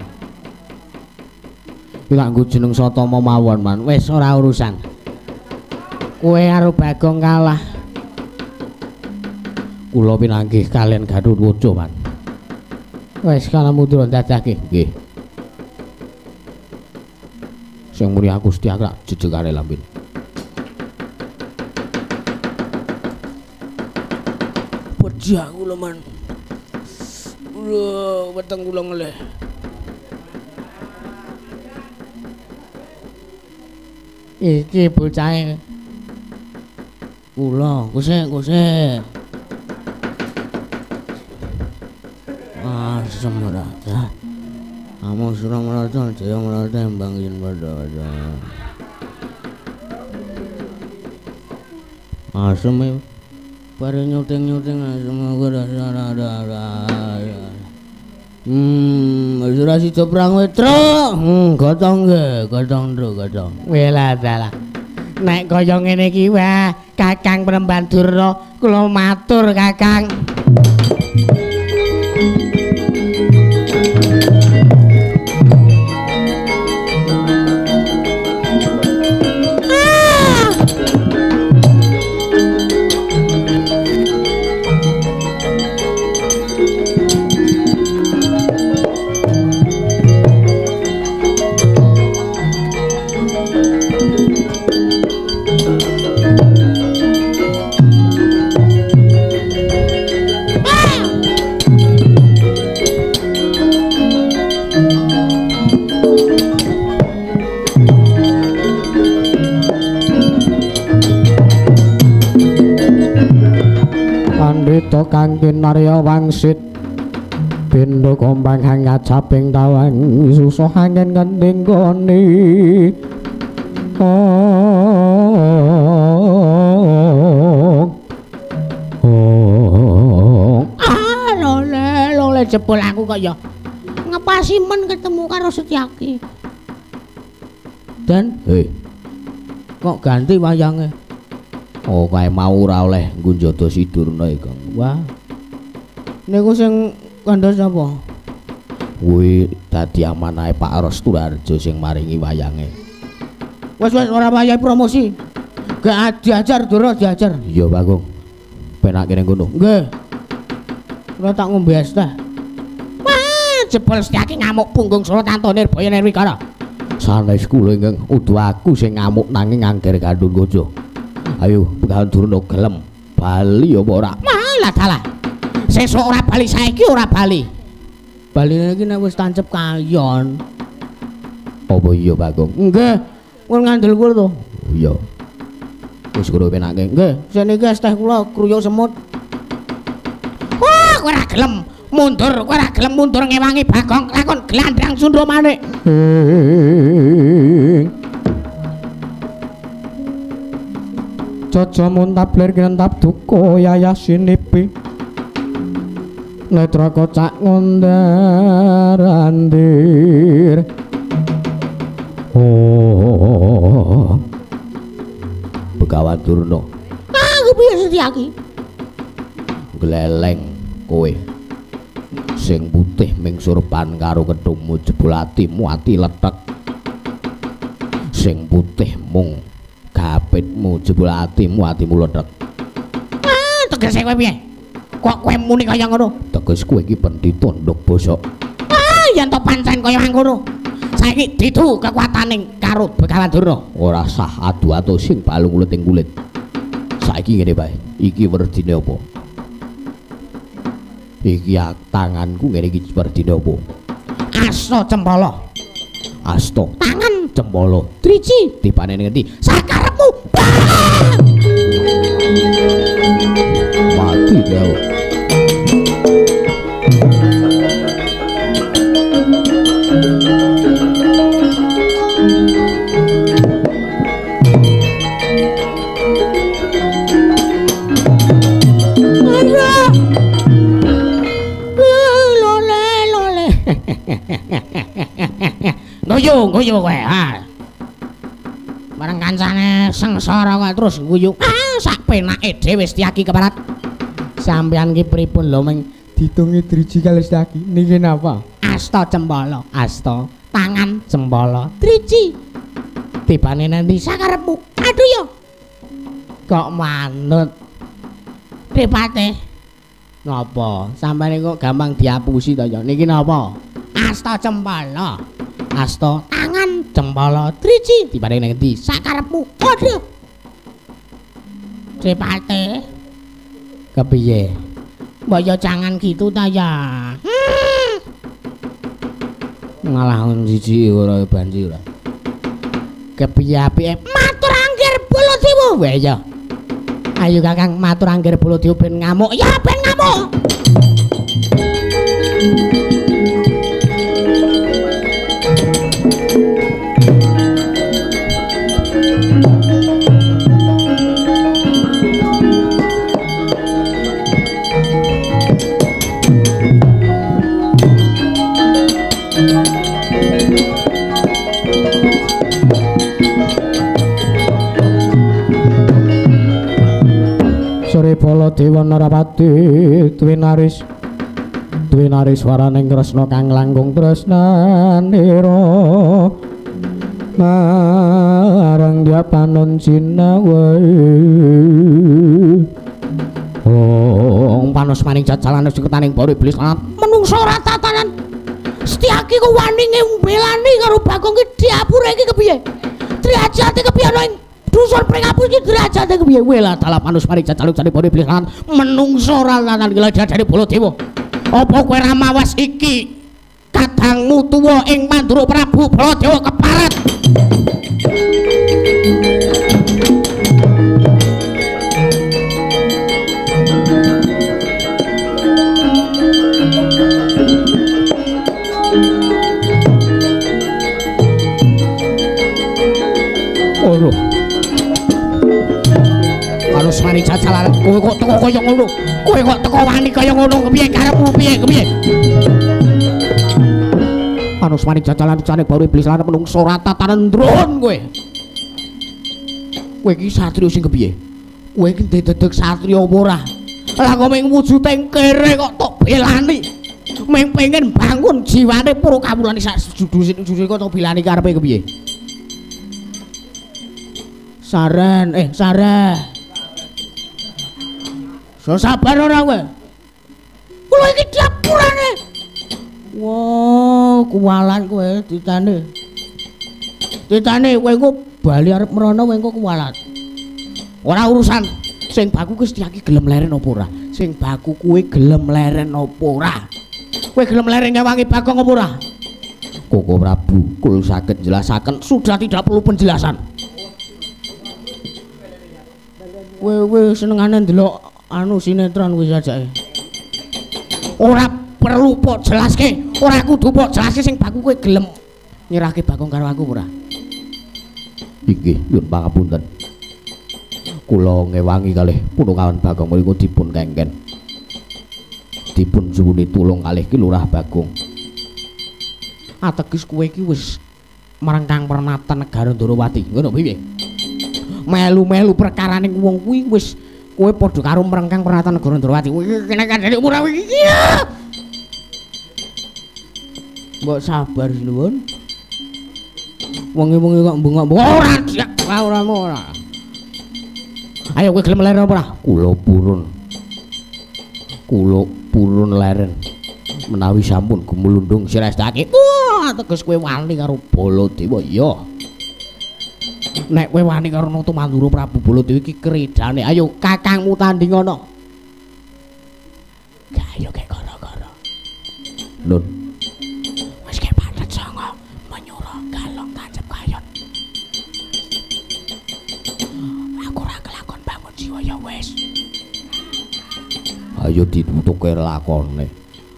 Iki kanggo jeneng Satama mawon man. Wis ora urusan. Kowe karo Bagong kalah. Kula pinanggih kalian Gatotkaca man. Wis kana mundur dadake nggih. Sing muni aku Setyaki jejegane lambene. Wajah kula man. Lho, weteng kula ngelih. Iki bocahe. Kula, kusik, kusik. Ah, semrata. Kamu sudah merata, jaya merata yang bangkin pada-pada. Asem pada nyuting-nyuting semua gue ada-ada. Hmm, sudah si coprang wetro. Hmm, gotong ge, gotong dro, gotong. Wela dalah. Nek kaya ngene iki wae, Kakang Prembandura kula matur Kakang. Pandhita Kangge Narya Wangsit Bendha Kombang hangat caping tawang susah angin kending goni. Oh, oh. Ah, lole, lole jebol aku kok ya ngepasi men ketemu karo Setyaki. Dan, hei, kok ganti wayangnya? Oh, kae mau ora oleh nggunjata Sidurna iki, Kang. Wah. Niku sing kandha sapa? Kuwi dadi amanahe Pak Resturarjo sing maringi wayange. Wis wis ora wayahe promosi. Gak diajar Dora diajar. Iya, Bagong. Penak kene ngono. Nggih. Ora tak ngombe es teh. Wah, jebol Setyaki ngamuk punggung Solo Tanto Nirbaya Nirwikara. Sanes kula ingkang udu aku sing ngamuk nanging angger Gatotkaca. Ayo, Begawan Durna gelem bali apa ora? Malah dalah. Sesuk ora bali saiki ora bali. Baline iki nek wis tancep kayon. Apa iya, Bagong? Nggih. Mun ngandel kula to. Oh iya. Wis kula penake. Nggih, seniki es teh kula kruyuk semut. Wah, kowe ora gelem mundur, kowe ora gelem mundur ngewangi Bagong lakon Glandrang Sundra Manik. Caca muntabler kinentap duka yayah sinipi netra kocak ngondarandir. Oh, Begawan Durna. Ah, kepiye Setyaki? Gleleng kowe sing putih ming surpan karo kethumu jebul atimu ati letek. Sing putih mung gapitmu jebul atimu atimu letek. Ah, tegese kowe piye? Kok kowe muni kaya ngono? Teges kowe iki pendhita nduk basa. Ah, yen to pancen kaya ngono. saiki didu kekuataning karo Begawan Durna. Ora sah adu-adu sing balung kulit ing kulit. Saiki ngene bae. Iki werdine apa? Iki tanganku ngene iki werdine apa? Asta Cempala. Asta tangan Cempala. Triji dipane ning endi? Sakarepmu. Mati jauh. Guyu, guyu kowe, ha. Bareng kancane sengsara kok terus guyu. Ah, sak penake dhewe Setyaki keparat. Sampeyan ki pripun lho ming ditungi driji kali Setyaki. Niki napa? Asta Cempala, asta tangan Cempala. Driji. Tibane nanti sakarepmu. Aduh yo. Kok manut. Pripate? Napa? Sampeyan kok gampang diapusi to ya. Niki napa? Asta Cempala. Asta tangan Cempala driji dibanding ning endi sakarepmu. Waduh. Cepate. Kepiye? Mbok yo jangan gitu ta ya. Hmm. Ngalahun siji ora banji ora. Kepiye apike? Matur anggir Baladewa. Wah ya. Ayo Kakang matur anggir Baladewa ben ngamuk. Ya ben ngamuk. Baladewa Narapati Twinaris Twinaris waraning tresna kang langkung tresnanira marang dia panon sinawe oh panos maning jajalan siketaning para iblis lan menungso ora tatanan Setyaki ku wani ngebelani karo Bagong ki diapure iki kepiye Triajate kepiye ana ing dusun Pringapus iki derajate kepiye? Wela dalah panus mari jajal-jale para iblis lan menungso ora lan gladane Baladewa. Apa kowe ra mawas iki kadangmu tuwa ing Mandura Prabu Baladewa keparat? Oh, Panus mari jajalan kowe kok teko kaya ngono. Kowe kok teko wani kaya ngono kepiye karepmu piye kepiye? Panus mari jajalan jane baru iblis lan menungso rata tanendron kowe. Kowe iki satriya sing kepiye? Kowe iki dedeg satriya apa ora? Lah kok ming wujuding kere kok tok belani. Ming pengen bangun jiwane para kawulane sak judul-judul kok tok belani karepe kepiye? Saren, eh Sareh. So sabar ora kowe. Kula iki dapurane. Wah, kuwalan kowe ditane. Ditane kowe engko bali arep mrono kowe engko kuwalat. Ora urusan sing baku kuwi Setyaki gelem leren apa ora? Sing baku kuwi gelem leren apa ora? Kowe gelem leren ngewangi Bagong apa ora? Koko Prabu, kula saged jelasaken sudah tidak perlu penjelasan. Kowe senengane ndelok anu sinetron wis ajake. Ora perlu pok jelaske, ora kudu pok jelaske sing baku kowe gelem nyerahke Bagong karo aku ora? Inggih, nyuwun pangapunten. Kula ngewangi kalih Punakawan Bagong menika dipun kengken. Dipun suwuni tulung kalih ki Lurah Bagong. Ategis kowe iki wis marang Kang Pernata negara Ndarawati. Ngono piye? Melu-melu perkaraning wong kuwi wis kowe padha karo merengkang Pernata negara Ndarawati. Kowe kene kandhane ora iki. Mbok sabar nuwun. Wengi-wengi kok bengok-bengok ora dak ora ora. Ayo kowe gelem leren apa ora? Kula purun. Kula purun leren. Menawi sampun gumulundung sira Setyaki. Teges kowe wani karo Baladewa ya. Nek kowe wani karo Nata Mandura Prabu Baladewa iki kridane. Ayo kakangmu tandingana. Gak ayo kek gara-gara. Nun. Wis kek patet sanga menyura galong tancep kayon. Aku ora kelakon bangun jiwa ya wis. Ayo ditutuke lakone.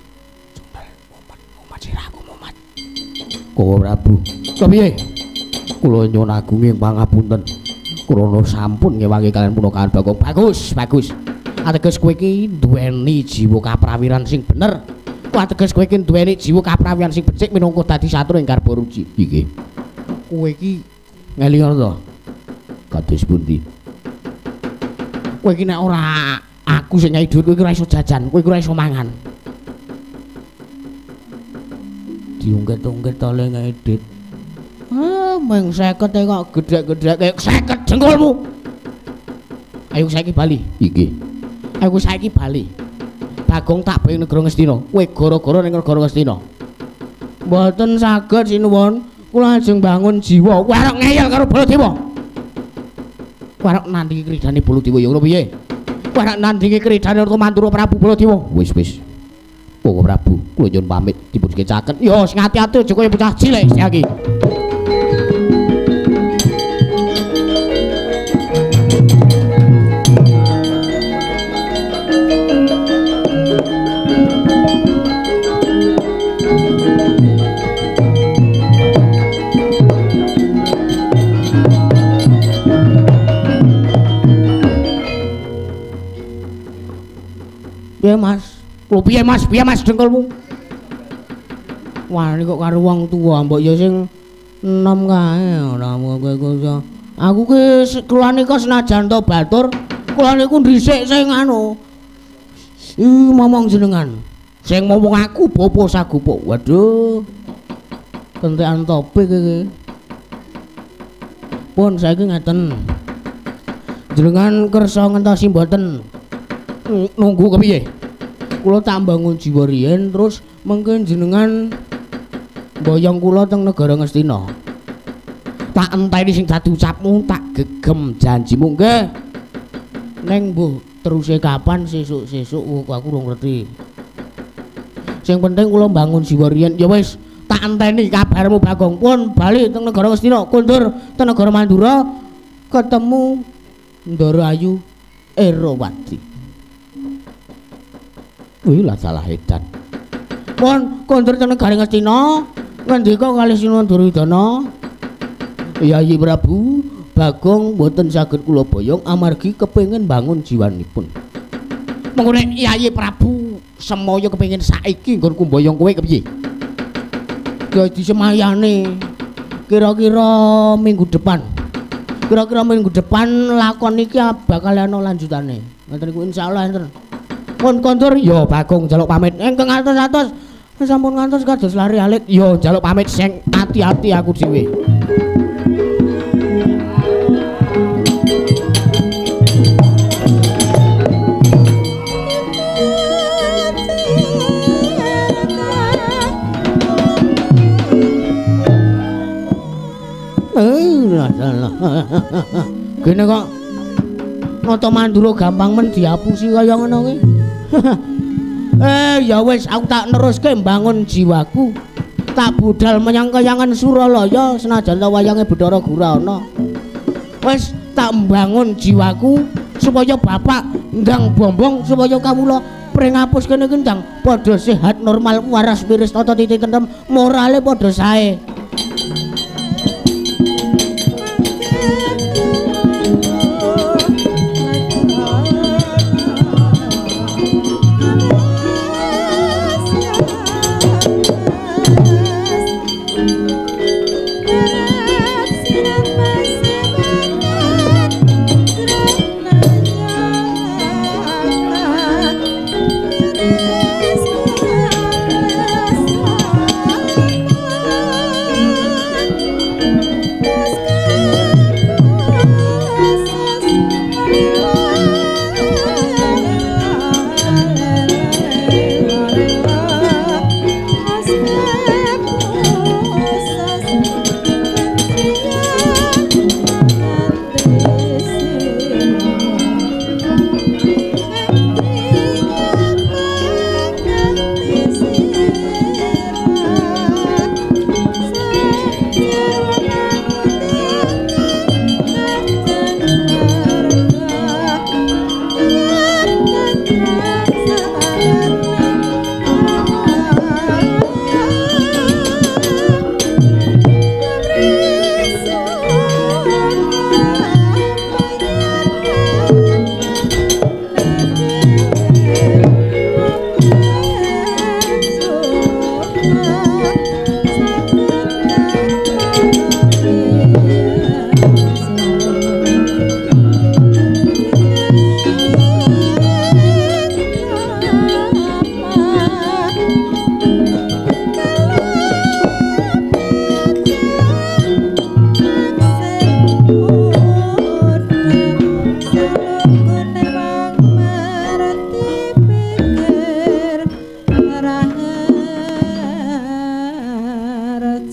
Kowe Prabu. Kepiye? Kula nyuwun agunging pangapunten. Krana sampun ngewangi kalian Punakaan Bagong. Bagus, bagus. Ateges kowe iki duweni jiwa kaprawiran sing bener. Ateges kowe iki duweni jiwa kaprawiran sing becik minangka dadi satru ing Garba Ruci. Iki. Kowe iki ngelingan to. Kados pundi? Kowe iki nek ora aku sing nyai dhuwit kowe iki ora iso jajan, kowe iki ora iso mangan. Diungket-ungket tole ngedit. Ah, meng seket e kok gedhek-gedhek kaya seket jengkolmu. Ayo saiki bali. Iki. Ayo saiki bali. Bagong tak bae negara Ngastina. Kowe gara-gara ning negara Ngastina. Mboten saged sinuwun, kula ajeng bangun jiwa. Warok ngeyel karo Baladewa. Warok nandingi kridane Baladewa ya ngono piye? Warok nandingi kridane Nata Mandura Prabu Baladewa. Wis wis. Kowe Prabu, kula nyuwun pamit dipun kecaken. Yo sing ati-ati aja kaya bocah cilik iki. Piye Mas? Lho piye Mas? Piye Mas dengkulmu? Wah, ini kok karo wong tuwa, mbok ya sing enom kae ora kowe. Aku ki kula nika senajan to batur, kula niku dhisik sing anu. Ih, momong jenengan. Sing ngomong aku Bapa Sagopa. Waduh. Kentekan topik iki. Pun saiki ngeten. Jenengan kersa ngentosi mboten? Nunggu kepiye? Kula tak bangun jiwa riyen terus mengke jenengan boyong kula teng negara Ngastina. Tak enteni sing dadi ucapmu, tak gegem janjimu nggih. Ning mbuh teruse kapan sesuk-sesuk aku ora ngerti. Sing penting kula bangun jiwa riyen ya wis tak enteni kabarmu Bagong. Pun bali teng negara Ngastina, kondur teng negara Mandura ketemu Ndara Ayu Erowati. Wih lah salah edan. Pun kondur teng negara Ngastina ngendika kalih Sinuwun Duryudana, Yayi Prabu, Bagong mboten saged kula boyong amargi kepengin bangun jiwanipun. Mengko nek Yayi Prabu semaya kepengin saiki nggon kumboyong kowe kepiye? Dadi semayane kira-kira minggu depan. Kira-kira minggu depan lakon iki bakal ana lanjutane. Ngoten niku insyaallah enten. Pun kondur ya Bagong njaluk pamit. Engkang atos-atos sampun ngantos kados lari alit. Ya njaluk pamit sing ati-ati aku dhewe. Gene kok Nata Mandura gampang men diapusi kaya ngono kuwi. Eh ya wis aku tak neruske mbangun jiwaku. Tak budal menyang kayangan Suralaya senajan wayange Bathara Gura ana. Wis tak mbangun jiwaku supaya bapak ndang bombong supaya kawula pring ngapus kene kendang padha sehat normal waras wiris tata titi tentrem morale padha sae.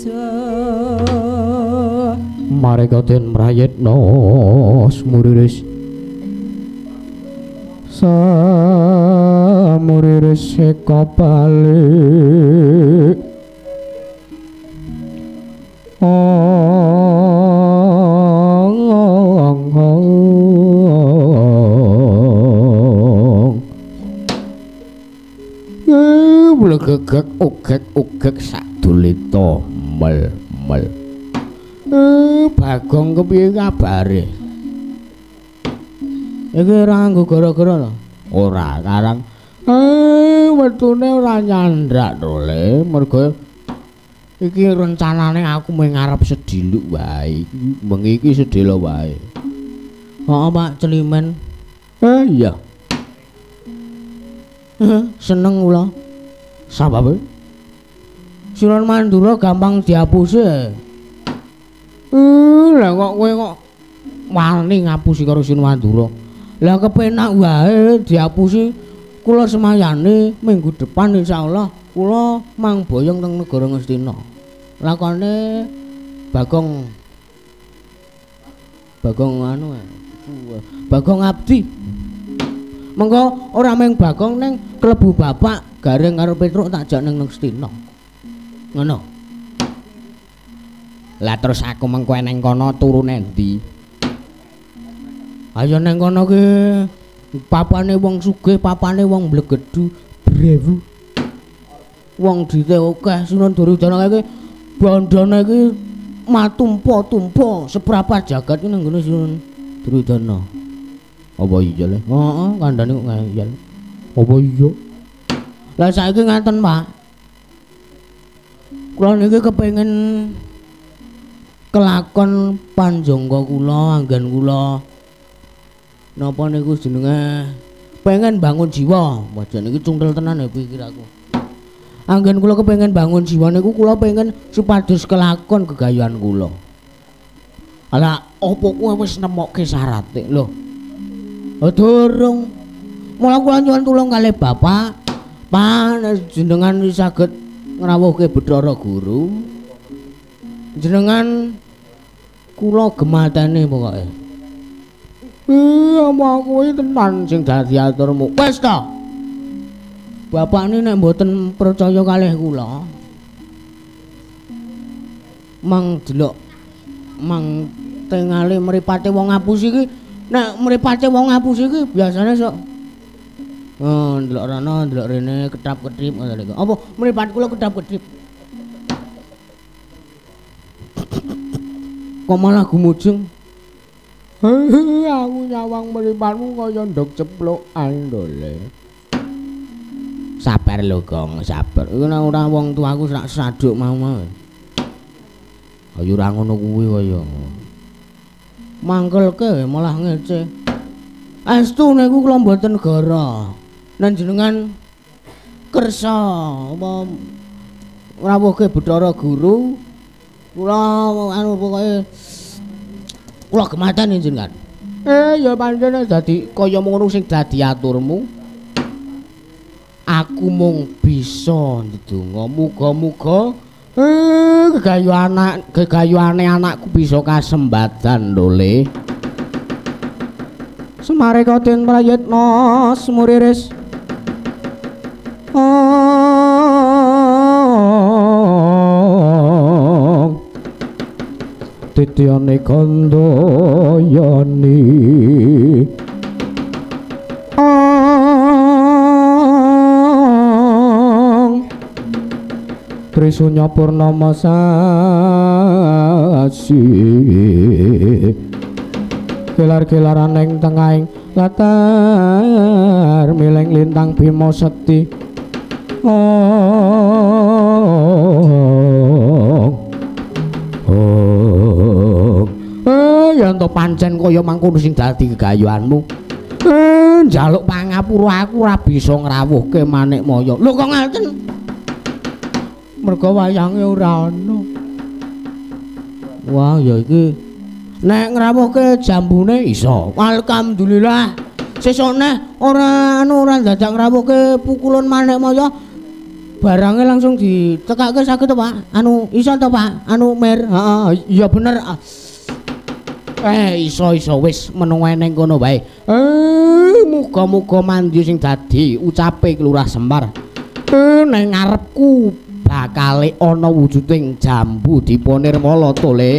Mareka den mrayetna smuriris samuriris seka balik ong ong ong blegegek ugek ugek sadulita mel mel eh Bagong kepiye kabare iki ora nggo gara-gara lho ora karang eh wetune ora nyandrak to le mergo iki rencanane aku mung ngarep sediluk wae bengi iki sedelo wae heeh Pak Celimen eh iya seneng kula sababe Sunan Mandura gampang dihapusi eh lah kok kowe kok wani ngapusi karo Sunan Mandura lah kepenak wae dihapusi kula semayane minggu depan insyaallah kula mang boyong teng negara Ngastina lakone Bagong Bagong anu Bagong abdi mengko ora mung Bagong ning klebu bapak Gareng karo Petruk tak jak ning Ngastina ngono lah terus aku mengko neng kono turu endi ayo neng kono ki papane wong sugih papane wong blegedu brewu wong dite akeh Sunan Duryudana iki bandane iki matumpa-tumpa seprapat jagat iki nang ngene Sunan Duryudana apa iya le heeh kandhane kok ngayal apa iya lah saiki ngaten Pak kula niki kepengin kelakon panjangga kula anggen kula napa niku jenenge pengen bangun jiwa wajan iki cungkel tenan ya pikir aku anggen kula kepengen bangun jiwa niku kula pengen supados kelakon gegayuhan kula ala opo kowe wis nemokke syarate lho durung mula kula nyuwun tulung kalih bapak pan jenengan saged ngrawuhke Bathara Guru jenengan kula gematene pokoke iya apa kuwi tenan sing dadi aturmu wis to bapakne nek mboten percaya kalih kula mang delok mang tengale mripate wong ngapus iki nek mripate wong ngapus iki biasane sok oh ndelok rono ndelok rene ketap-ketip ngono lho apa mripat kula ketap-ketip kok malah gumujeng aku nyawang mripatmu kaya ndok ceplukan lho le sabar lho Gong sabar iku nek ora wong tuaku sak saduk mau-mau ayo ora ngono kuwi kaya mangkelke malah ngece astu niku kula mboten gara nen jenengan kersa apa ngrawuhke Bathara Guru kula anu pokoke kula gematen jenengan eh ya pancen dadi kaya ngono sing dadi aturmu aku mung bisa ndedonga muga-muga eh gegayu anak gegayuane anakku bisa kasembadan lho le Semareka den prayitna smuriris ong titiane kandayani ong Trisunya purnama sasi kelar-kelaran ing tengahing latar mileng lintang Bima Sekti oh oh eh yen to pancen kaya mangkono sing dadi gegayuhanmu eh njaluk pangapura aku ora bisa ngrawuhke Manik Maya lho kok ngaten mergo wayange ora ana wah ya iki nek ngrawuhke jambune iso alhamdulillah sesuk nek ora anu ora dadak ngrawuhke pukulan Manik Maya barangnya langsung ditekake saged to Pak? Anu iso to Pak? Anu Mir. Heeh, iya bener. Eh iso iso wis menung wae ning kono wae. Eh muga-muga mandi sing dadi ucape Lurah Semar. Eh ning ngarepku bakale ana wujuding jambu diponirmala to Le.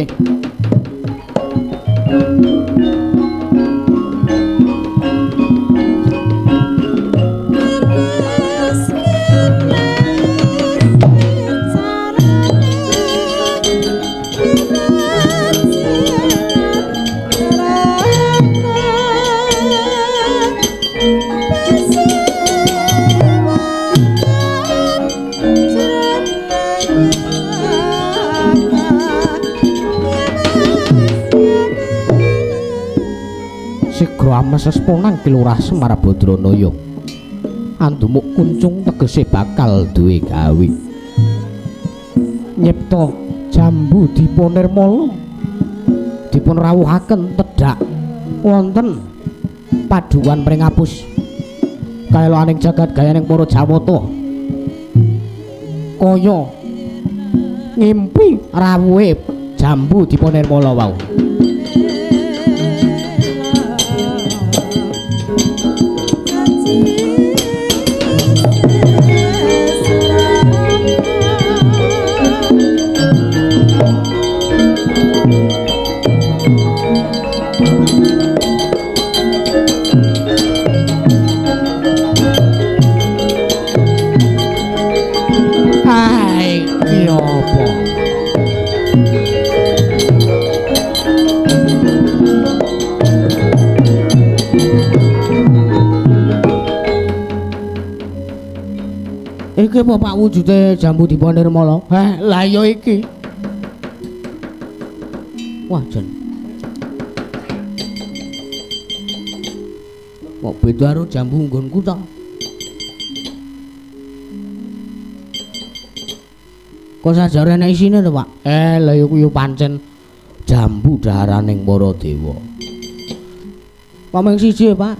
Ameses ponang Ki Lurah Semar Badranaya. Andumuk kuncung tegese bakal duwe gawe. Nyipta jambu dipunirmala. Dipun rawuhaken tedhak wonten paduan pringapus kaeloaning jagat gayaning para Jawata. Kaya ngimpi rawuhe jambu dipunirmala wau. Iki apa Pak wujude jambu diponirmala? Heh, lah ya iki. Wah, jan. Kok beda karo jambu nggonku ta? Kok sajare nek isine to, Pak? Eh, lah ya kuwi pancen jambu dharaning para dewa. Pameng siji, Pak.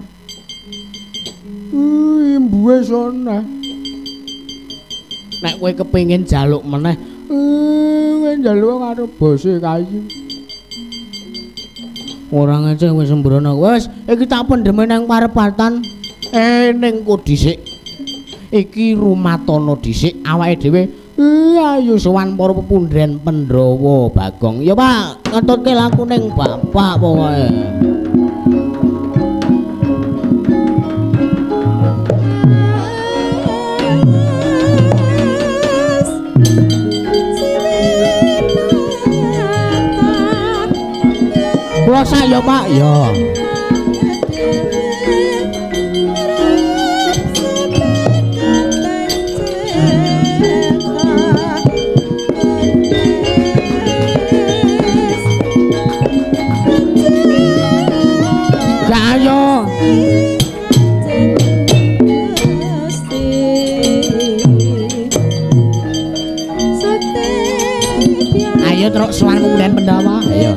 Ih, mbuhe soneh. Nek kowe kepengin jaluk meneh, eh kowe njaluk karo bose kayu. Ora ngece wis sembrono. Wis, iki tak pendeme nang parepatan. Eh ning ku dhisik. Iki rumatana dhisik awake dhewe. Eh ayo sowan para pepundhen Pandhawa Bagong. Ya Pak, ngetutke laku ning bapak pokoke. Kula saya Pak ya. Ayo. Ayo terus sowan kemudian Pandhawa. Ayo.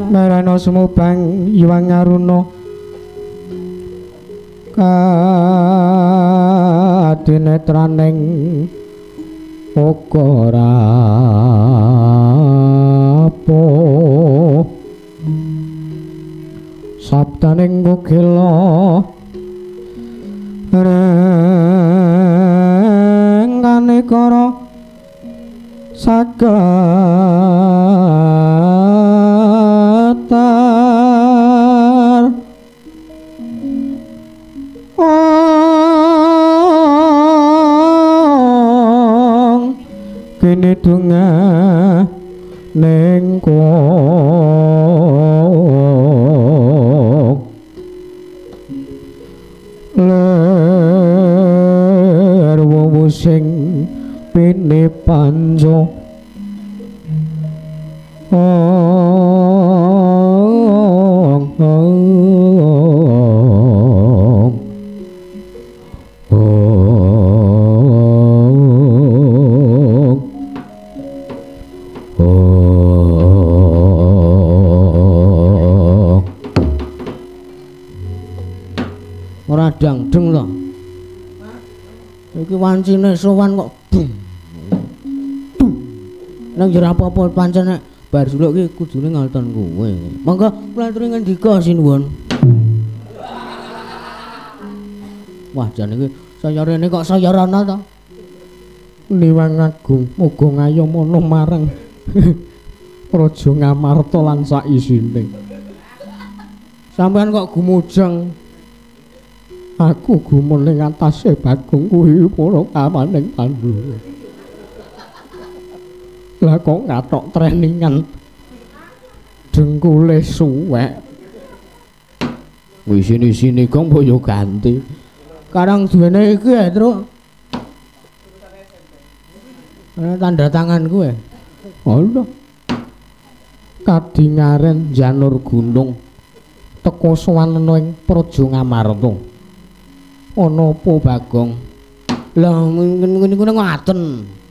Narana sumubang Iwang Aruna kadinetraning ukara apa sabdaning kukila rengane kara sakatar ong kene dunga ning ler wuwu sing pene panjo ong ong dangdeng to. Iki wancine sowan kok bum. Bum. Nang jero apa-apa pancen nek bar suluk iki kudune ngalton kowe. Monggo kula aturi ngendika sinuwun. Wah, jan iki saya rene kok saya rana to. Liwang Agung muga ngayomono marang Praja Ngamarta lan sak isine. Sampeyan kok gumujeng. Aku gumun ning atase Bagong kuwi para kamaning Pandhawa. Lah kok ngatok treningan dengkule suwek. Wis sini-sini kong boyo ganti. Karang duwene iki ya, Truk. Ana tanda tangan kuwe. Allah. Kadingaren Janur Gunung teka sowanena ing Praja Ngamarta. Ana apa Bagong? Lah ngene niku ngaten.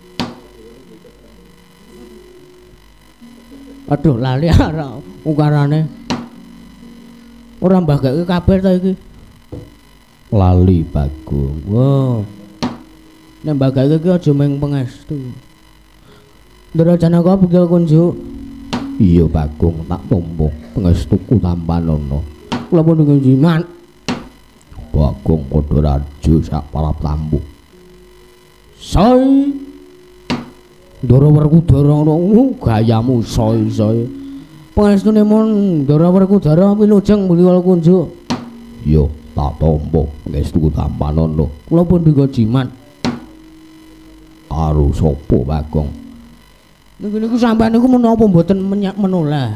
Aduh lali ora ukarane. Ora mbagake kabeh ta iki. Lali Bagong. Wow. Nek mbagake iki aja meng pangestu. Ndara Janaka bugil kunjuk. Iya Bagong tak tampa pangestuku tampanana. Kula pun njiman. Bagong padha rajo sak para tambu. Soy. Ndara Werkudara gayamu soy-soy. Pangestune mun Ndara Werkudara wilujeng beliwal kunjuk. Iya tak tampa pangestuku tampanana. Kula pun diga jimat. Karo sapa Bagong? Niku niku sampean niku menapa mboten menyak menoleh.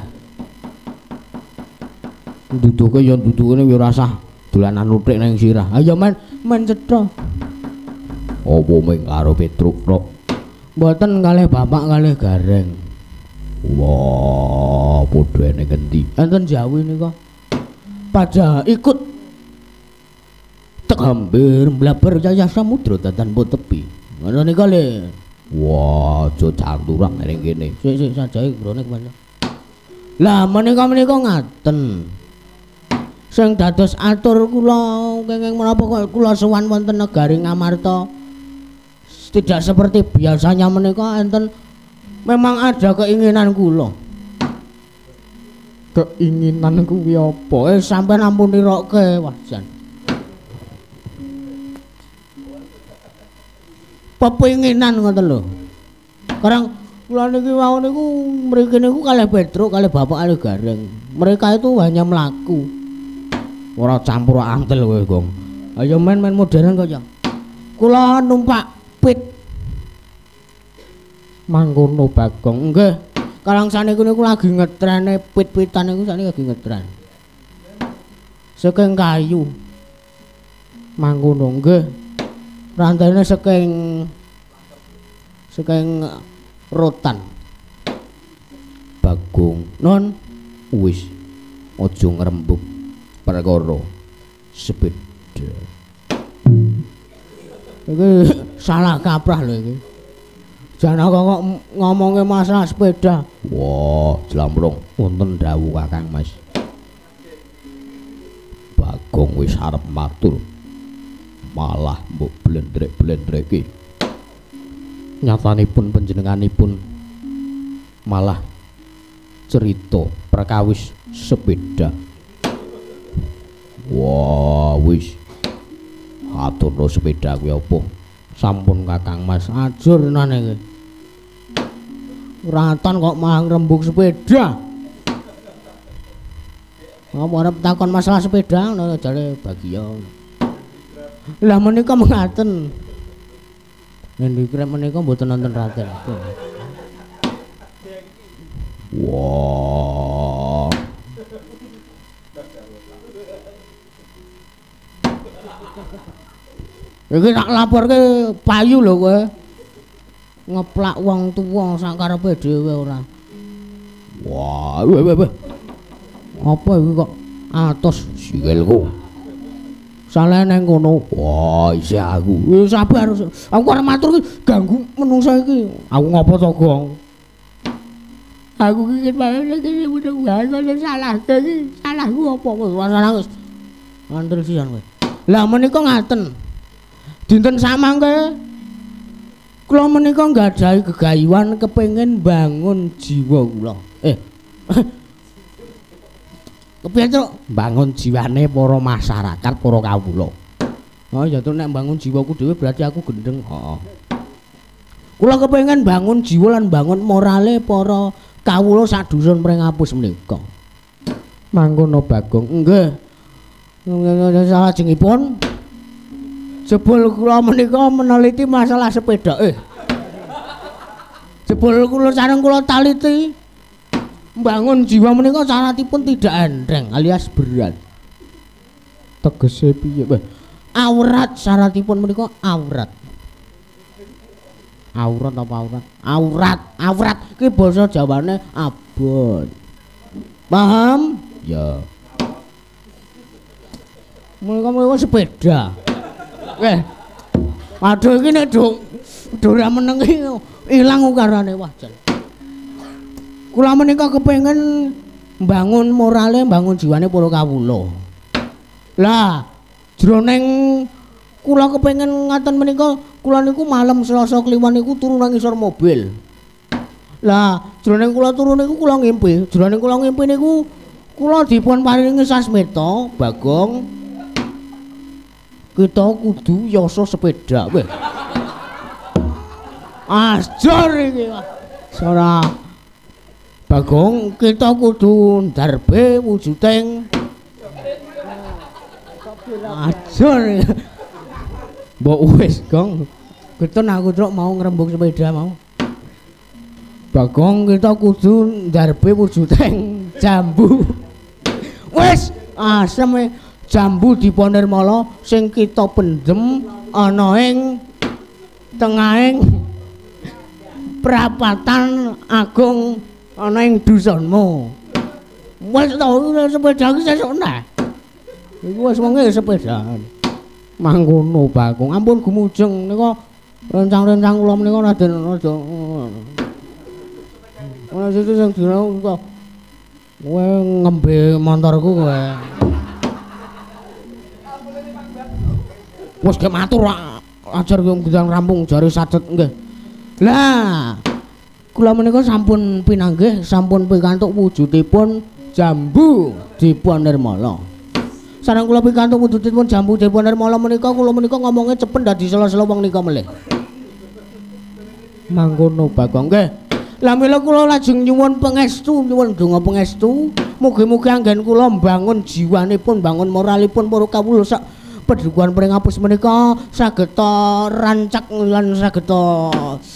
Duduke ya dudukane ya rasah dolanan nuthik nang sirah. Ayo men men cetha. Apa mung karo Petruk tok? Mboten kalih bapak kalih gareng. Wah, padha ene kendi. Enten Jawi nika. Pada ikut tekambir mlabar jaya samudra dadan po tepi. Ngono nika le. Wah, aja canturang ning kene. Sik sik sajae grone kemana. Lah menika menika ngaten. Sing dados atur kula kenging menapa kok kula sowan wonten negari Ngamarta. Tidak seperti biasanya menika enten memang ada keinginan kula. Keinginan kuwi apa? Eh sampean ampun nirokke wajan. Pepinginan ngoten lho. Karang kula niki wau niku mriki niku kalih Petruk kalih bapak kalih gareng. Mereka itu hanya mlaku. Ora campur antel kowe, Gong. Ayo men-men modern kok ya. Kula numpak pit. Mangkono Bagong. Nggih. Karang saniku niku lagi ngetrene pit-pitan niku saniki lagi ngetren. Saking kayu. Mangkono nggih. Rantene saking saking rotan. Bagong. Non Wis aja ngrembug perkara sepeda. Iki salah kaprah lho iki. Jana kok ngomongke masalah sepeda. Wah, jlambrong wonten dawuh Kakang Mas. Bagong wis arep matur. Malah mbok blendrek-blendreke. Nyatanipun panjenenganipun malah cerita perkawis sepeda. Wah, wis aturno sepeda kuwi apa? Sampun Kakang Mas, ajur nane iki. Ratan kok malah ngrembug sepeda. Ngapa arep takon masalah sepeda ngono jare Bagya. Lah menika mengaten. Nendi krep menika mboten nonton Raden. Wah. Iki tak laporke payu lho kowe. Ngeplak wong tuwa sak karepe dhewe ora. Wah, weh weh weh. Apa iki kok atos sikilku. Salah nang kono. Wah, isih aku. Wis sabar. Aku arep matur iki ganggu menungsa iki. Aku ngopo to, Gong? Aku iki banget iki mudah-mudahan salah iki. Salahku apa kok salah wis. Mantul sisan kowe. Lah menika ngaten. Dinten samangke kula menika nggadahi gegayuhan kepengin bangun jiwa kula. Eh. Kepiye, Cuk? Bangun jiwane para masyarakat, para kawula. Oh, ya to nek bangun jiwaku dhewe berarti aku gendeng. Heeh. Kula kepengin bangun jiwa lan bangun morale para kawula sadusun mring apus menika. Mangkono Bagong. Nggih. Salajengipun jebul kula menika meneliti masalah sepeda. Eh. Jebul kula sareng kula taliti bangun jiwa menika syaratipun tidak enteng alias berat. Tegese piye, Mbah? Aurat syaratipun menika aurat. Aurat apa aurat? Aurat, aurat iki basa Jawane abot. Paham? Ya. Menika-menika sepeda. Eh. Aduh iki nek do dora meneng iki ilang ukarane wah jan. Kula menika kepengin mbangun morale, mbangun jiwane para kawula. Lah, jroning kula kepengin ngaten menika, kula niku malam Selasa Kliwon niku turu nang ngisor mobil. Lah, jroning kula turu niku kula ngimpi, jroning kula ngimpi niku kula dipun paringi sasmita, Bagong. Kita kudu yasa sepeda, weh. Ajar iki. Ora Bagong, kita kudu ndarbe wujuding ajar. Mbok wis, Gong. Keten aku truk mau ngrembug sepeda mau. Bagong, kita kudu ndarbe wujuding jambu. Wis, asem jambu diponirmala sing kita pendem ana ing tengahing prapatan agung ana ing dusunmu. Wis to sepeda iki sesuk neh. Iku wis wonge sepedaan. Mangkono Bagong. Ampun gumujeng nika rencang-rencang kula menika Raden aja. Ana situ sing dina kok kowe ngembe montorku kowe. Wis ge matur ajar ki gendang rampung jare sadet nggih. Lah kula menika sampun pinanggih, sampun pikantuk wujudipun jambu dipunirmala. Sareng kula pikantuk wujudipun jambu dipunirmala menika kula menika ngomongnya cepet dadi sela-sela wong nika melih. Mangkono Bagong. Nggih. Lah mila kula lajeng nyuwun pangestu, nyuwun donga pangestu, mugi-mugi anggen kula mbangun jiwanipun, bangun moralipun para kawula sak Padukuhan Pring Apus menika sageta rancak lan sageta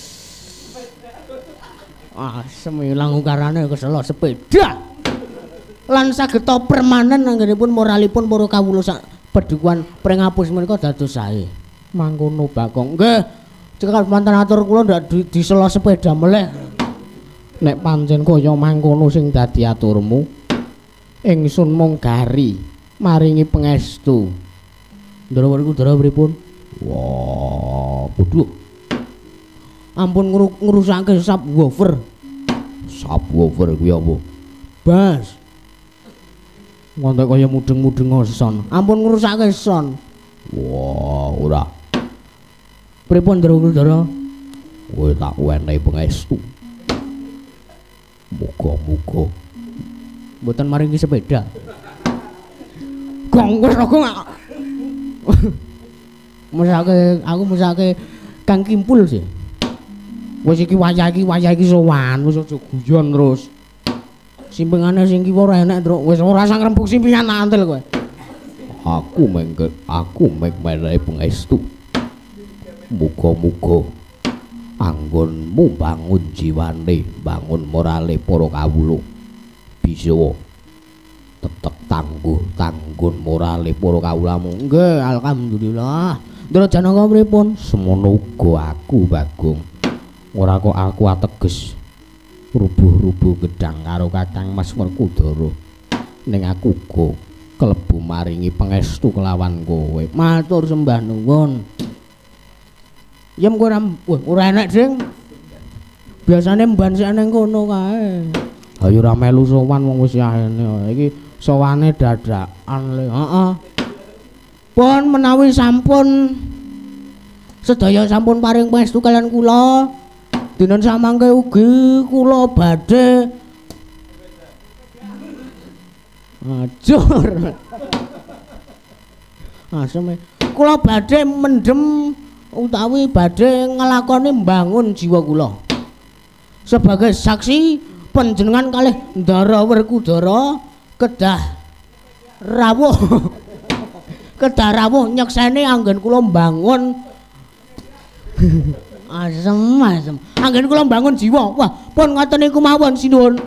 ah semilang ukarane kesela sepeda lan sageta permanen anggenipun moralipun para kawula sak Padukuhan Pring Apus menika dados sae. Mangkono Bagong. Nggih, cekal mantan atur kula ndak disela sepeda meleh. Nek pancen kaya mangkono sing dadi aturmu, ingsun mung gari maringi pangestu. Ndara niku ndara pripun? Wah, bodho. ampun ngrusake subwoofer. Subwoofer kuwi apa? Bas. Ngontek kaya mudeng-mudeng son. Ampun ngrusake son. Wah, ora. Pripun Ndara? Kowe tak wenehi pangestu. Muga-muga mboten maringi sepeda. Gong wis aku gak. Mesake aku mesake Kang Kimpul sih. Wis iki wayah iki wayah iki sowan, wis aja guyon terus. Simpingane sing kiwa ora enak, Truk. Wis ora sang rembug simpingan antil kowe. Aku mengke aku mek menehi pangestu. Muga-muga anggonmu bangun jiwane, bangun morale para kawula bisa tetep tangguh, tanggun morale para kawulamu. Nggih, alhamdulillah. Ndara Janaka pripun? Semono uga aku, Bagong. Ora kok aku ateges rubuh-rubuh gedang karo Kakang Mas Werkudara. Ning aku uga klebu maringi pangestu kelawan kowe. Matur sembah nuwun. Yem kowe ora ora enak, Ding. Biasane mban sik nang kono kae. Ayo ora melu sowan wong wis aene. Iki sowane dadakan le. Heeh. Pun menawi sampun sedaya sampun paring pangestu kalian kula. Dinten samangke ugi kula badhe ajur. Aseme kula badhe mendem utawi badhe nglakoni mbangun jiwa kula. Sebagai saksi panjenengan kalih Ndara Werkudara kedah rawuh. Kedah rawuh nyekseni anggen kula mbangun asem asem. Anggen kula mbangun jiwa. Wah, pun ngoten niku mawon sinuwun.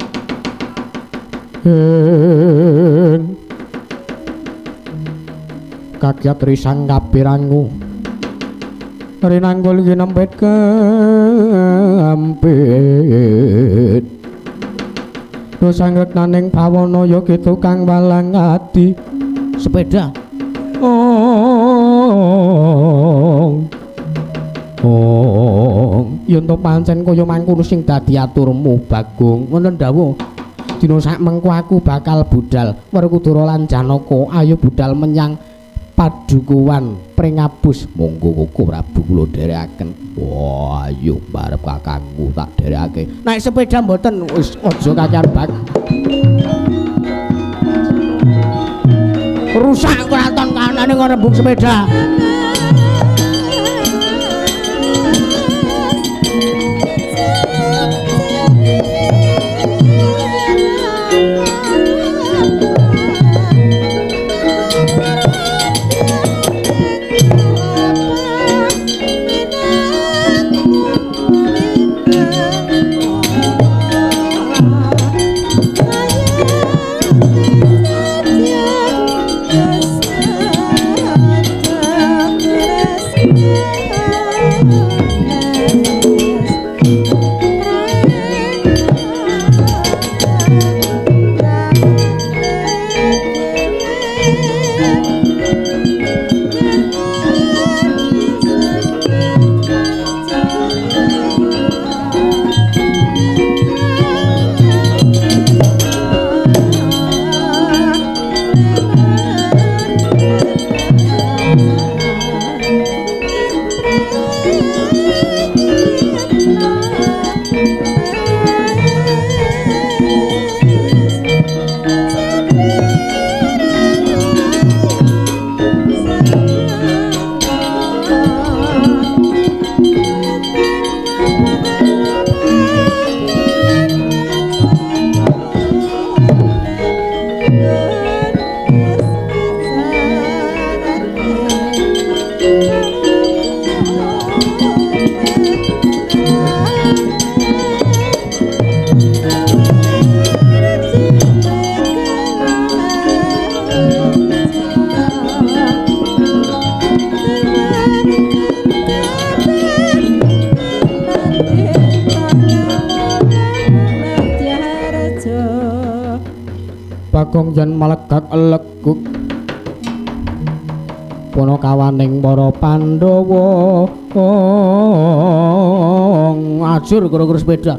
Kakyat risang kapirangu rinanggul ginempet kampit dosanggrek naning pawana ya kitu kang walang ati sepeda. Oh oh yen to pancen kaya mangkono sing dadi aturmu Bagong. Wonten dawuh dina sak mengko aku bakal budal Werkudara lan Janaka ayo budal menyang padukuhan Pringabus. Monggo Koko Prabu kula dherekaken. Wah, ayo barep kakangku tak dherekake. Naik sepeda mboten wis aja kakean bak. Rusak keraton kanane ngrembug sepeda. Bagong yen melegak leguk punakawaning para Pandhawa wong ajur gara-gara sepeda.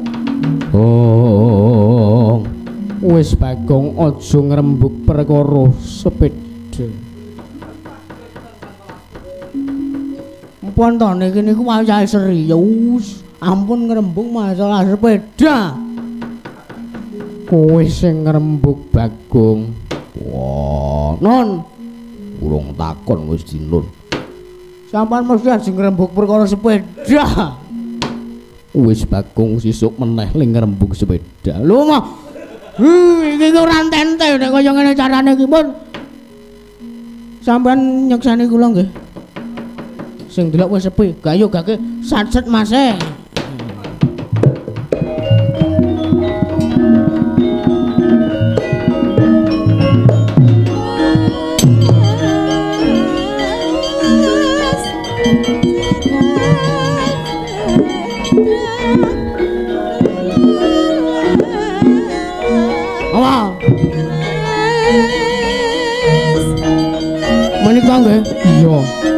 Oh. Wis Bagong aja ngrembug perkara sepeda. Ampun to niki niku wayahe serius. Ampun ngrembug masalah sepeda. Kowe sing ngrembug Bagong. Wah, non. Urung takon wis dinun. Sampeyan mesti ajeng ngrembug perkara sepeda. Wis Bagong sisuk meneh ling ngrembug sepeda. Lho mah. Hi, iki ora tente nek kaya ngene carane iki pun. Sampeyan nyekseni kula nggih. Sing delok wis sepi, gayo gake satset Mas e. Menika nggih? Iya.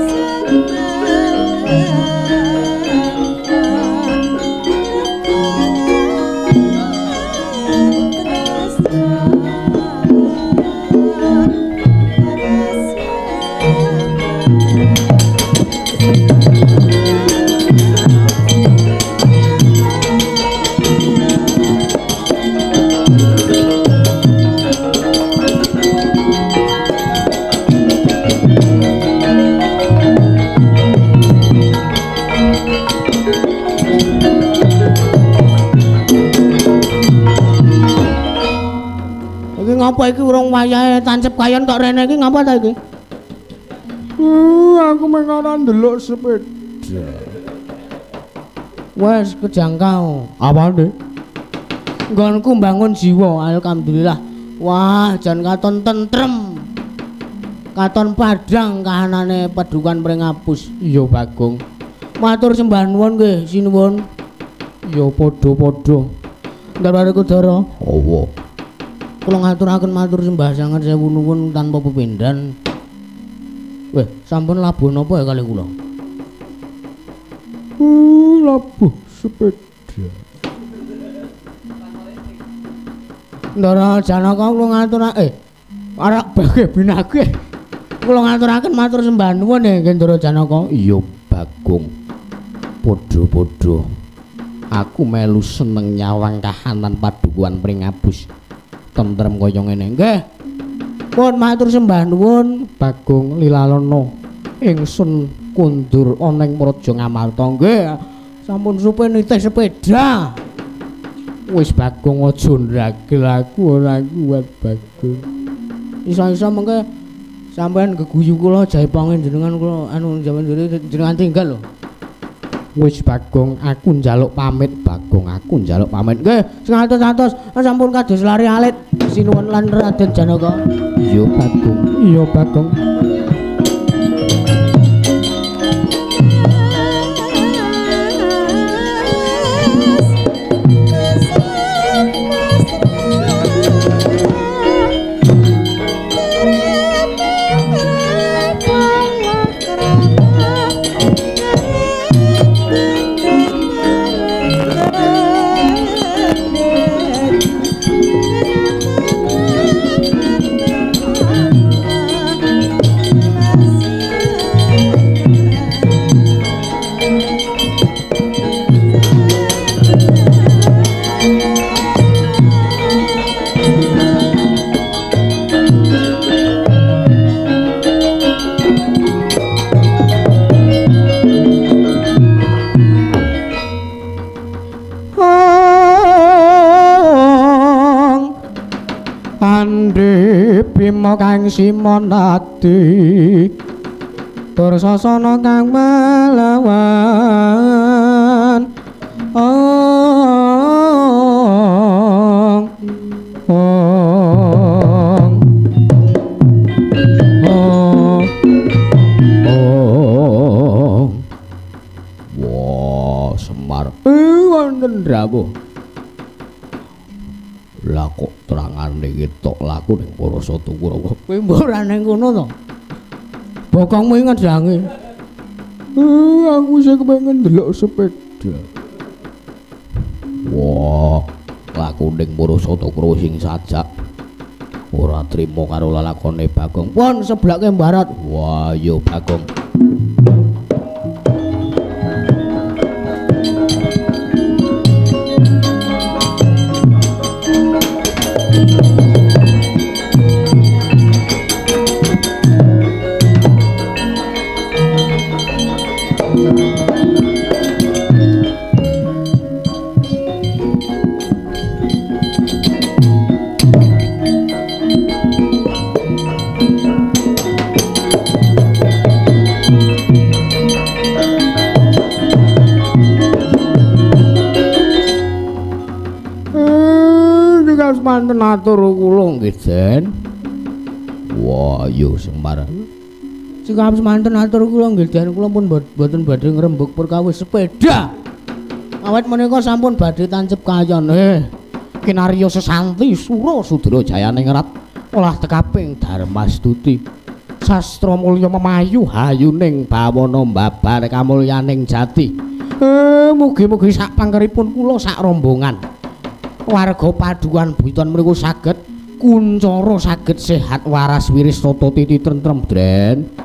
Apa iki urung wayahe tancep kayon kok rene iki ngapa ta iki? Uh, aku mengara ndelok sepeda. Wes kejangkau. Apane? Nggonku bangun jiwa, alhamdulillah. Wah, jan katon tentrem. Katon padang kahanane Padukan Pringapus. Iya, Bagong. Matur sembah nuwun nggih, sinuwun. Ya padha-padha. Ndara Kudara. Hawa. Kula ngaturaken matur sembah sanget sewu nuwun tanpa pepindhan. Weh, sampun labuh napa ya kali kula? Uh, labuh sepeda. Ndara Janaka kula ngaturake eh arak bage binage. Kula ngaturaken matur sembah nuwun nggih Ndara Janaka. Iya, Bagong. Padha-padha. Aku melu seneng nyawang kahanan Padukuhan Pringabus. Tentrem kaya ngene nggih. Pun matur sembah nuwun Bagong Lilalana. Ingsun kundur ana ing Praja Ngamarta nggih. Sampun supe nitih sepeda. Wis Bagong aja ndragel aku ora kuat Bagong. Isa-isa mengke sampean geguyu kula jahe pangin jenengan kula anu jaman jenengan tinggal lho. Wis Bagong aku njaluk pamit Bagong aku njaluk pamit nggih sing atus-atus sampun kados lari alit sinuwun lan Raden Janaka. Iya Bagong iya Bagong. Bima kang simonati tur sasana kang melawan ong ong ong ong wah Semar eh wonten rawuh lah kok terangane ketok laku ning Parasata Kurawa. Kowe mbok ora ning kono to? Bokongmu inget jange. Eh aku sing kepengin ndelok sepeda. Wah, lakuning Murasata sing sajak ora trima karo lelakone Bagong. Pun seblake mbarat. Wah, yo Bagong. Manten atur kula nggih, Den. Wah, yo Semar. Sikap semanten atur kula nggih, Den. Kula pun mboten badhe ngrembug perkawis sepeda. Awet menika sampun badhe tancep kayon. Eh, kinarya sesanti Sura Sudra Jayane ngerat olah tekaping Darmastuti. Sastra mulya memayu hayuning bawana mbabar kamulyaning jati. Eh, mugi-mugi sak pangkeripun kula sak rombongan warga paduan buton mriku saged kuncara saged sehat waras wiris tata titi tentrem, Dren.